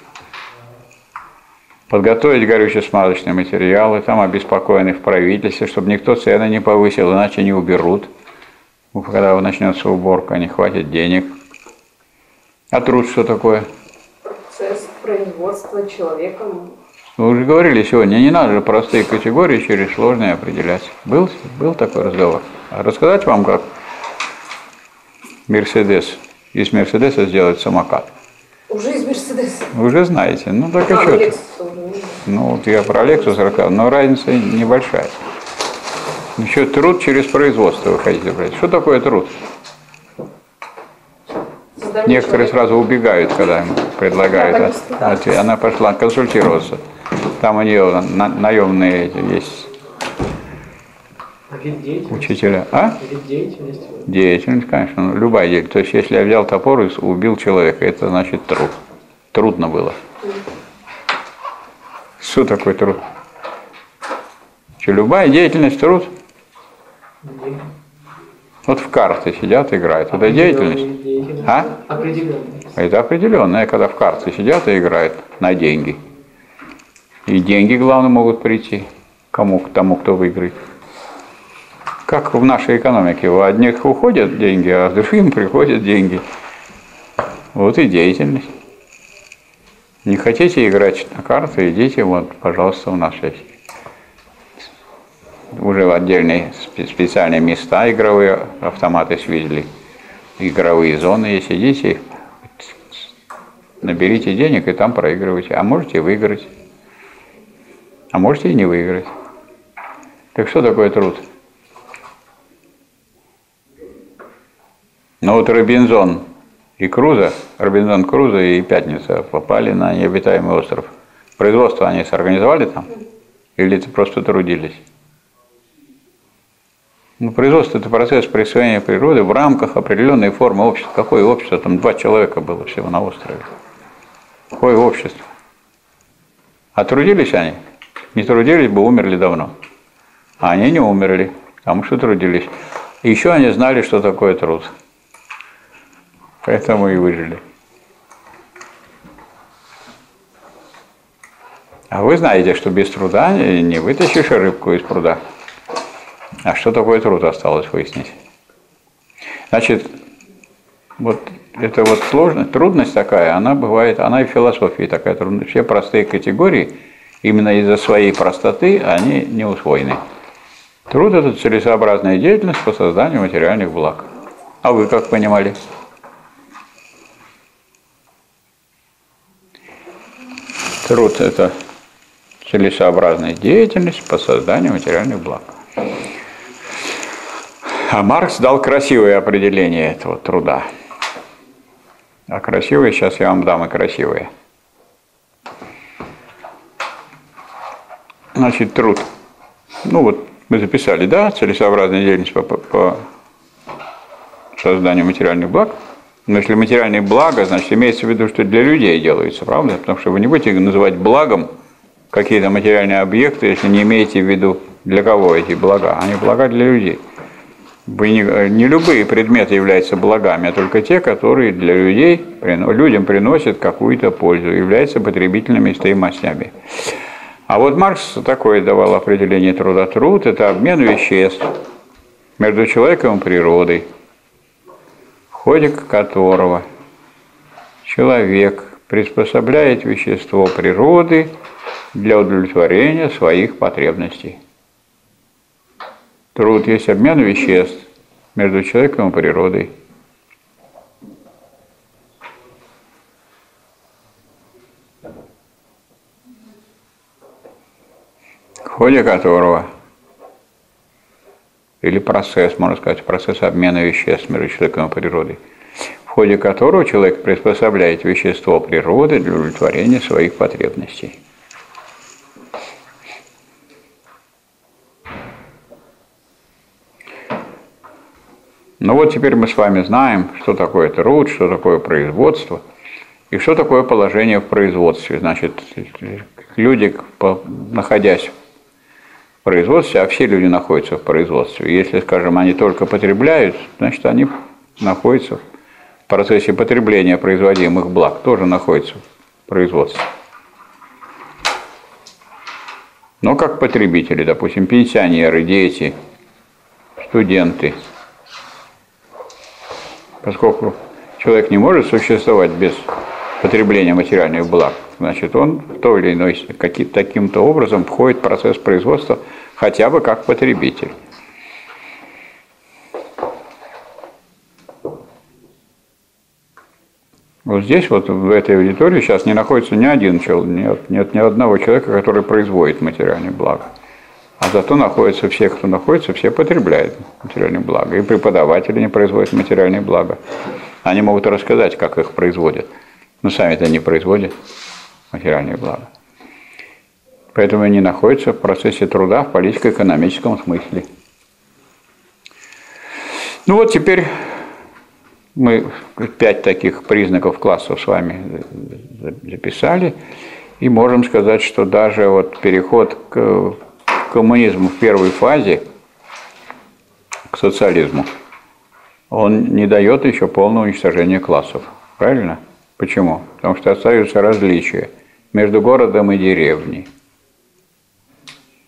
подготовить горюче-смазочные материалы, там обеспокоены в правительстве, чтобы никто цены не повысил, иначе не уберут. Когда начнется уборка, не хватит денег. А труд что такое? Процесс производства человеком. Вы уже говорили сегодня, не надо же простые категории через сложные определять. Был, был такой разговор. А рассказать вам, как Мерседес, из Мерседеса сделать самокат? Уже из Мерседеса. Вы уже знаете. Ну так и А, что? Lexus уже. Ну вот я про Lexus рассказал, но разница небольшая. Еще труд через производство вы хотите брать. Что такое труд? Создание Некоторые человека. сразу убегают, когда им предлагают. А, а она пошла консультироваться. Там у нее на, наемные эти есть Вид деятельности. учителя. А? Вид деятельности. Деятельность, конечно. Ну, любая деятельность. То есть, если я взял топор и убил человека, это значит труд. Трудно было. Что такое труд? Что, любая деятельность труд? Нет. Вот в карты сидят, играют. Это деятельность? деятельность. А? Определенная. Это определенное, когда в карты сидят и играют на деньги. И деньги, главное, могут прийти кому, к тому, кто выиграет. Как в нашей экономике. У одних уходят деньги, а другим приходят деньги. Вот и деятельность. Не хотите играть на карты, идите, вот, пожалуйста, у нас есть. Уже в отдельные специальные места игровые автоматы свезли. Игровые зоны есть. Идите, наберите денег и там проигрывайте. А можете выиграть. А можете и не выиграть. Так что такое труд? Ну вот Робинзон и Крузо, Робинзон Крузо и Пятница попали на необитаемый остров. Производство они сорганизовали там? Или это просто трудились? Ну, производство – это процесс присвоения природы в рамках определенной формы общества. Какое общество? Там два человека было всего на острове. Какое общество? А трудились они? Не трудились бы, умерли давно. А они не умерли, потому что трудились. И еще они знали, что такое труд. Поэтому и выжили. А вы знаете, что без труда не вытащишь рыбку из пруда. А что такое труд, осталось выяснить. Значит, вот это вот сложность, трудность такая, она бывает, она и в философии такая трудность. Все простые категории, именно из-за своей простоты, они не усвоены. Труд – это целесообразная деятельность по созданию материальных благ. А вы как понимали? Труд – это целесообразная деятельность по созданию материальных благ. А Маркс дал красивое определение этого труда. А красивое, сейчас я вам дам и красивое. Значит, труд. Ну вот, мы записали, да, целесообразная деятельность по, по, по созданию материальных благ. Но если материальные блага, значит, имеется в виду, что для людей делается, правда? Потому что вы не будете называть благом какие-то материальные объекты, если не имеете в виду, для кого эти блага. Они блага для людей. Вы не, не любые предметы являются благами, а только те, которые для людей, людям приносят какую-то пользу, являются потребительными стоимостями. А вот Маркс такое давал определение труда. Труд – это обмен веществ между человеком и природой, в ходе которого человек приспособляет вещество природы для удовлетворения своих потребностей. Труд есть обмен веществ между человеком и природой. В ходе которого, или процесс, можно сказать, процесс обмена веществ между человеком и природой, в ходе которого человек приспособляет вещество природы для удовлетворения своих потребностей. Ну вот теперь мы с вами знаем, что такое труд, что такое производство и что такое положение в производстве. Значит, люди, находясь в производстве, а все люди находятся в производстве. Если, скажем, они только потребляют, значит, они находятся в процессе потребления производимых благ, тоже находятся в производстве. Но как потребители, допустим, пенсионеры, дети, студенты. Поскольку человек не может существовать без потребления материальных благ, значит, он в той или иной, каким-то образом входит в процесс производства хотя бы как потребитель. Вот здесь, вот в этой аудитории сейчас не находится ни один человек, нет, нет ни одного человека, который производит материальные блага. А зато находятся все, кто находится, все потребляют материальные блага. И преподаватели не производят материальные блага. Они могут рассказать, как их производят. Но сами-то не производят материальные блага. Поэтому они находятся в процессе труда в политико-экономическом смысле. Ну вот теперь мы пять таких признаков классов с вами записали. И можем сказать, что даже вот переход к коммунизму в первой фазе, к социализму, он не дает еще полного уничтожения классов. Правильно? Почему? Потому что остаются различия между городом и деревней,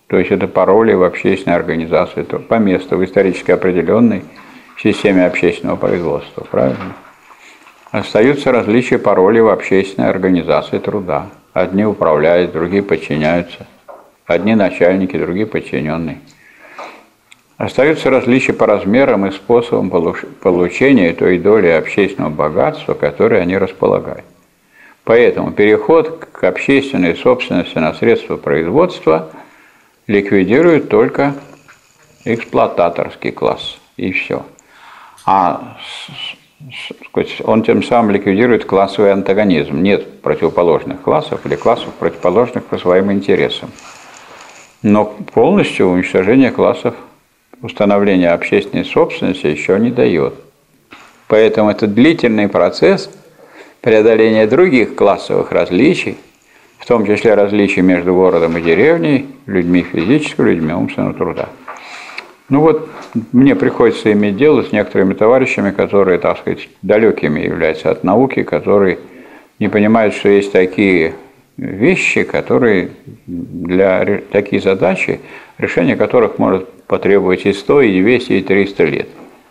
То есть это пароли в общественной организации, то по месту в исторически определенной системе общественного производства, правильно? Остаются различия паролей в общественной организации труда. Одни управляют, другие подчиняются. Одни начальники, другие подчиненные. Остаются различия по размерам и способам получения той доли общественного богатства, которой они располагают. Поэтому переход к общественной собственности на средства производства ликвидирует только эксплуататорский класс, и все. А он тем самым ликвидирует классовый антагонизм. Нет противоположных классов или классов, противоположных по своим интересам. Но полностью уничтожение классов, установление общественной собственности еще не дает. Поэтому это длительный процесс преодоления других классовых различий, в том числе различий между городом и деревней, людьми физического, людьми умственного труда. Ну вот, мне приходится иметь дело с некоторыми товарищами, которые, так сказать, далекими являются от науки, которые не понимают, что есть такие вещи, которые для такие задачи, решение которых может потребовать и сто, и двести, и триста лет.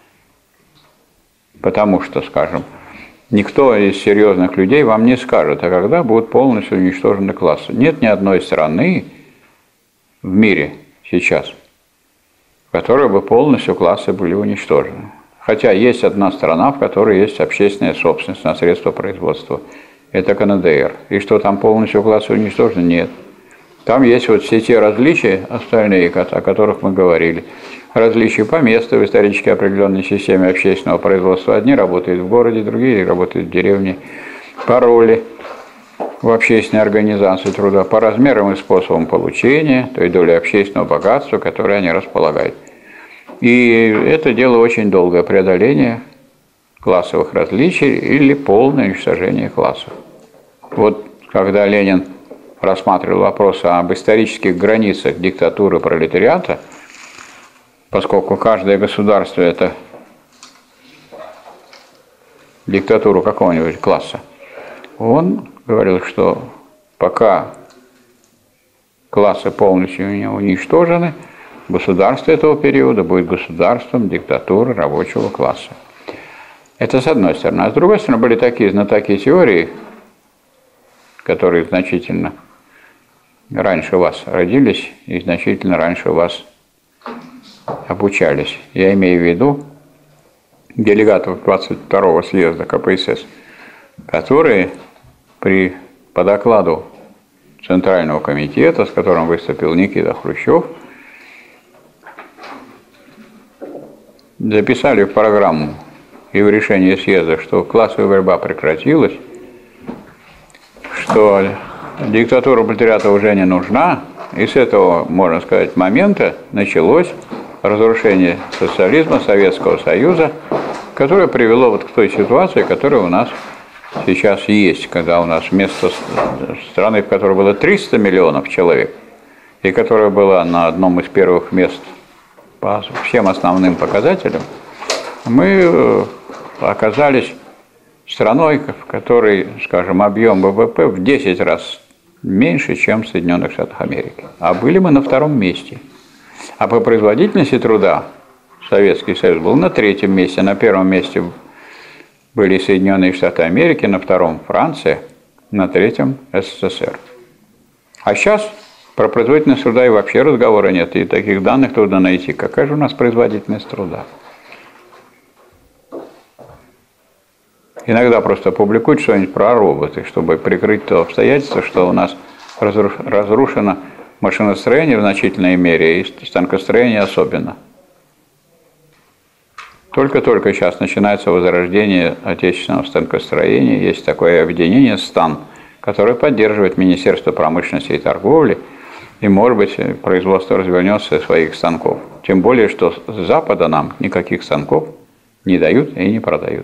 Потому что, скажем, никто из серьезных людей вам не скажет, а когда будут полностью уничтожены классы. Нет ни одной страны в мире сейчас, в которой бы полностью классы были уничтожены. Хотя есть одна страна, в которой есть общественная собственность на средства производства. Это ка эн дэ эр. И что там полностью классы уничтожены? Нет. Там есть вот все те различия, остальные, о которых мы говорили. Различия по месту в исторически определенной системе общественного производства. Одни работают в городе, другие работают в деревне. Пароли в общественной организации труда по размерам и способам получения той доли общественного богатства, которое они располагают. И это дело очень долгое преодоление классовых различий или полное уничтожение классов. Вот когда Ленин рассматривал вопрос об исторических границах диктатуры пролетариата, поскольку каждое государство – это диктатура какого-нибудь класса, он говорил, что пока классы полностью не уничтожены, государство этого периода будет государством диктатуры рабочего класса. Это с одной стороны. А с другой стороны, были такие знатоки теории, которые значительно раньше вас родились и значительно раньше вас обучались. Я имею в виду делегатов двадцать второго съезда ка пэ эс эс, которые при, по докладу Центрального комитета, с которым выступил Никита Хрущев, записали в программу и в решении съезда, что классовая борьба прекратилась, что диктатура пролетариата уже не нужна, и с этого, можно сказать, момента началось разрушение социализма, Советского Союза, которое привело вот к той ситуации, которая у нас сейчас есть, когда у нас вместо страны, в которой было триста миллионов человек, и которая была на одном из первых мест по всем основным показателям, мы оказались страной, в которой, скажем, объем вэ вэ пэ в десять раз меньше, чем в Соединенных Штатах Америки. А были мы на втором месте. А по производительности труда Советский Союз был на третьем месте. На первом месте были Соединенные Штаты Америки, на втором Франция, на третьем эс эс эс эр. А сейчас про производительность труда и вообще разговора нет, и таких данных трудно найти. Какая же у нас производительность труда? Иногда просто публикуют что-нибудь про роботы, чтобы прикрыть то обстоятельство, что у нас разрушено машиностроение в значительной мере и станкостроение особенно. Только-только сейчас начинается возрождение отечественного станкостроения. Есть такое объединение «Стан», которое поддерживает Министерство промышленности и торговли, и, может быть, производство развернется своих станков. Тем более, что с Запада нам никаких станков не дают и не продают.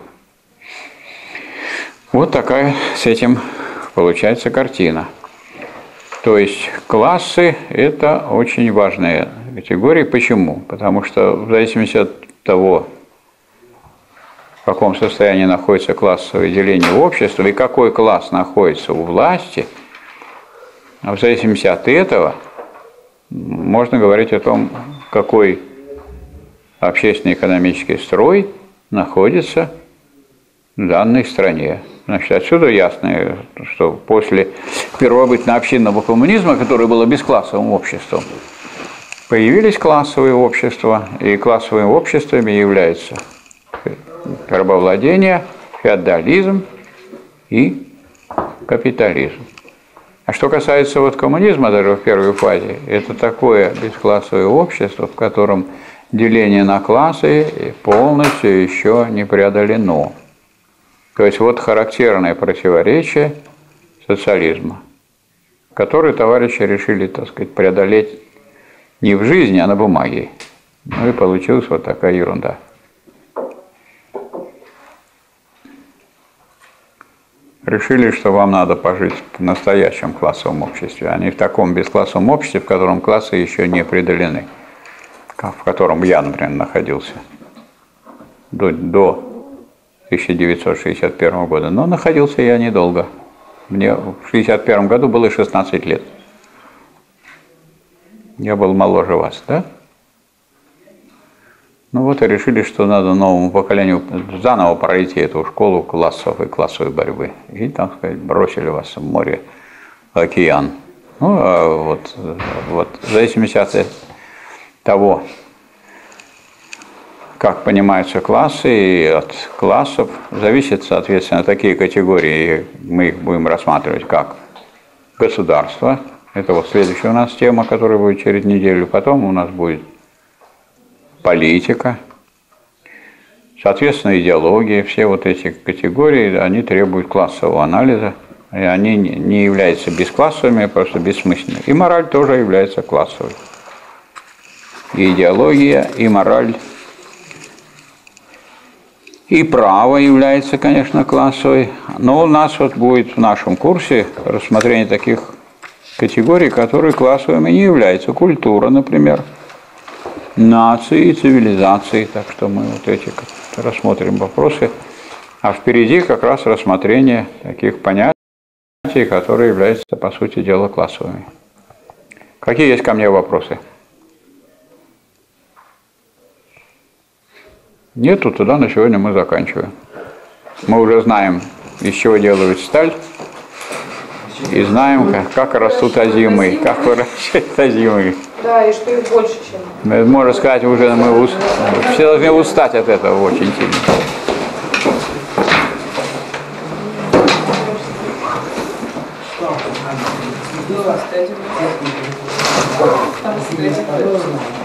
Вот такая с этим получается картина. То есть классы – это очень важная категория. Почему? Потому что в зависимости от того, в каком состоянии находится классовое деление общества и какой класс находится у власти, в зависимости от этого можно говорить о том, какой общественно-экономический строй находится в данной стране. Значит, отсюда ясно, что после первобытно-общинного коммунизма, которое было бесклассовым обществом, появились классовые общества, и классовыми обществами являются рабовладение, феодализм и капитализм. А что касается вот коммунизма, даже в первой фазе, это такое бесклассовое общество, в котором деление на классы полностью еще не преодолено. То есть вот характерное противоречие социализма, которое товарищи решили, так сказать, преодолеть не в жизни, а на бумаге. Ну и получилась вот такая ерунда. Решили, что вам надо пожить в настоящем классовом обществе, а не в таком бесклассовом обществе, в котором классы еще не преодолены, в котором я, например, находился до, до тысяча девятьсот шестьдесят первого года. Но находился я недолго. Мне в шестьдесят первом году было шестнадцать лет. Я был моложе вас, да? Ну вот и решили, что надо новому поколению заново пройти эту школу классов и классовой борьбы. И, так сказать, бросили вас в море, в океан. Ну, а вот, вот в зависимости от того, как понимаются классы, и от классов зависят, соответственно, такие категории, мы их будем рассматривать как государство. Это вот следующая у нас тема, которая будет через неделю. Потом у нас будет политика, соответственно, идеология, все вот эти категории, они требуют классового анализа, и они не являются бесклассовыми, а просто бессмысленными. И мораль тоже является классовой. И идеология, и мораль, и право является, конечно, классовой. Но у нас вот будет в нашем курсе рассмотрение таких категорий, которые классовыми не являются. Культура, например. Нации и цивилизации, так что мы вот эти рассмотрим вопросы, а впереди как раз рассмотрение таких понятий, которые являются, по сути дела, классовыми. Какие есть ко мне вопросы? Нету, тогда на сегодня мы заканчиваем. Мы уже знаем, из чего делают сталь, и знаем, как, как растут озимы, как выращивают озимы. Да, и что их больше, чем... Можно сказать, уже мы уст... все должны устать от этого очень сильно. Там,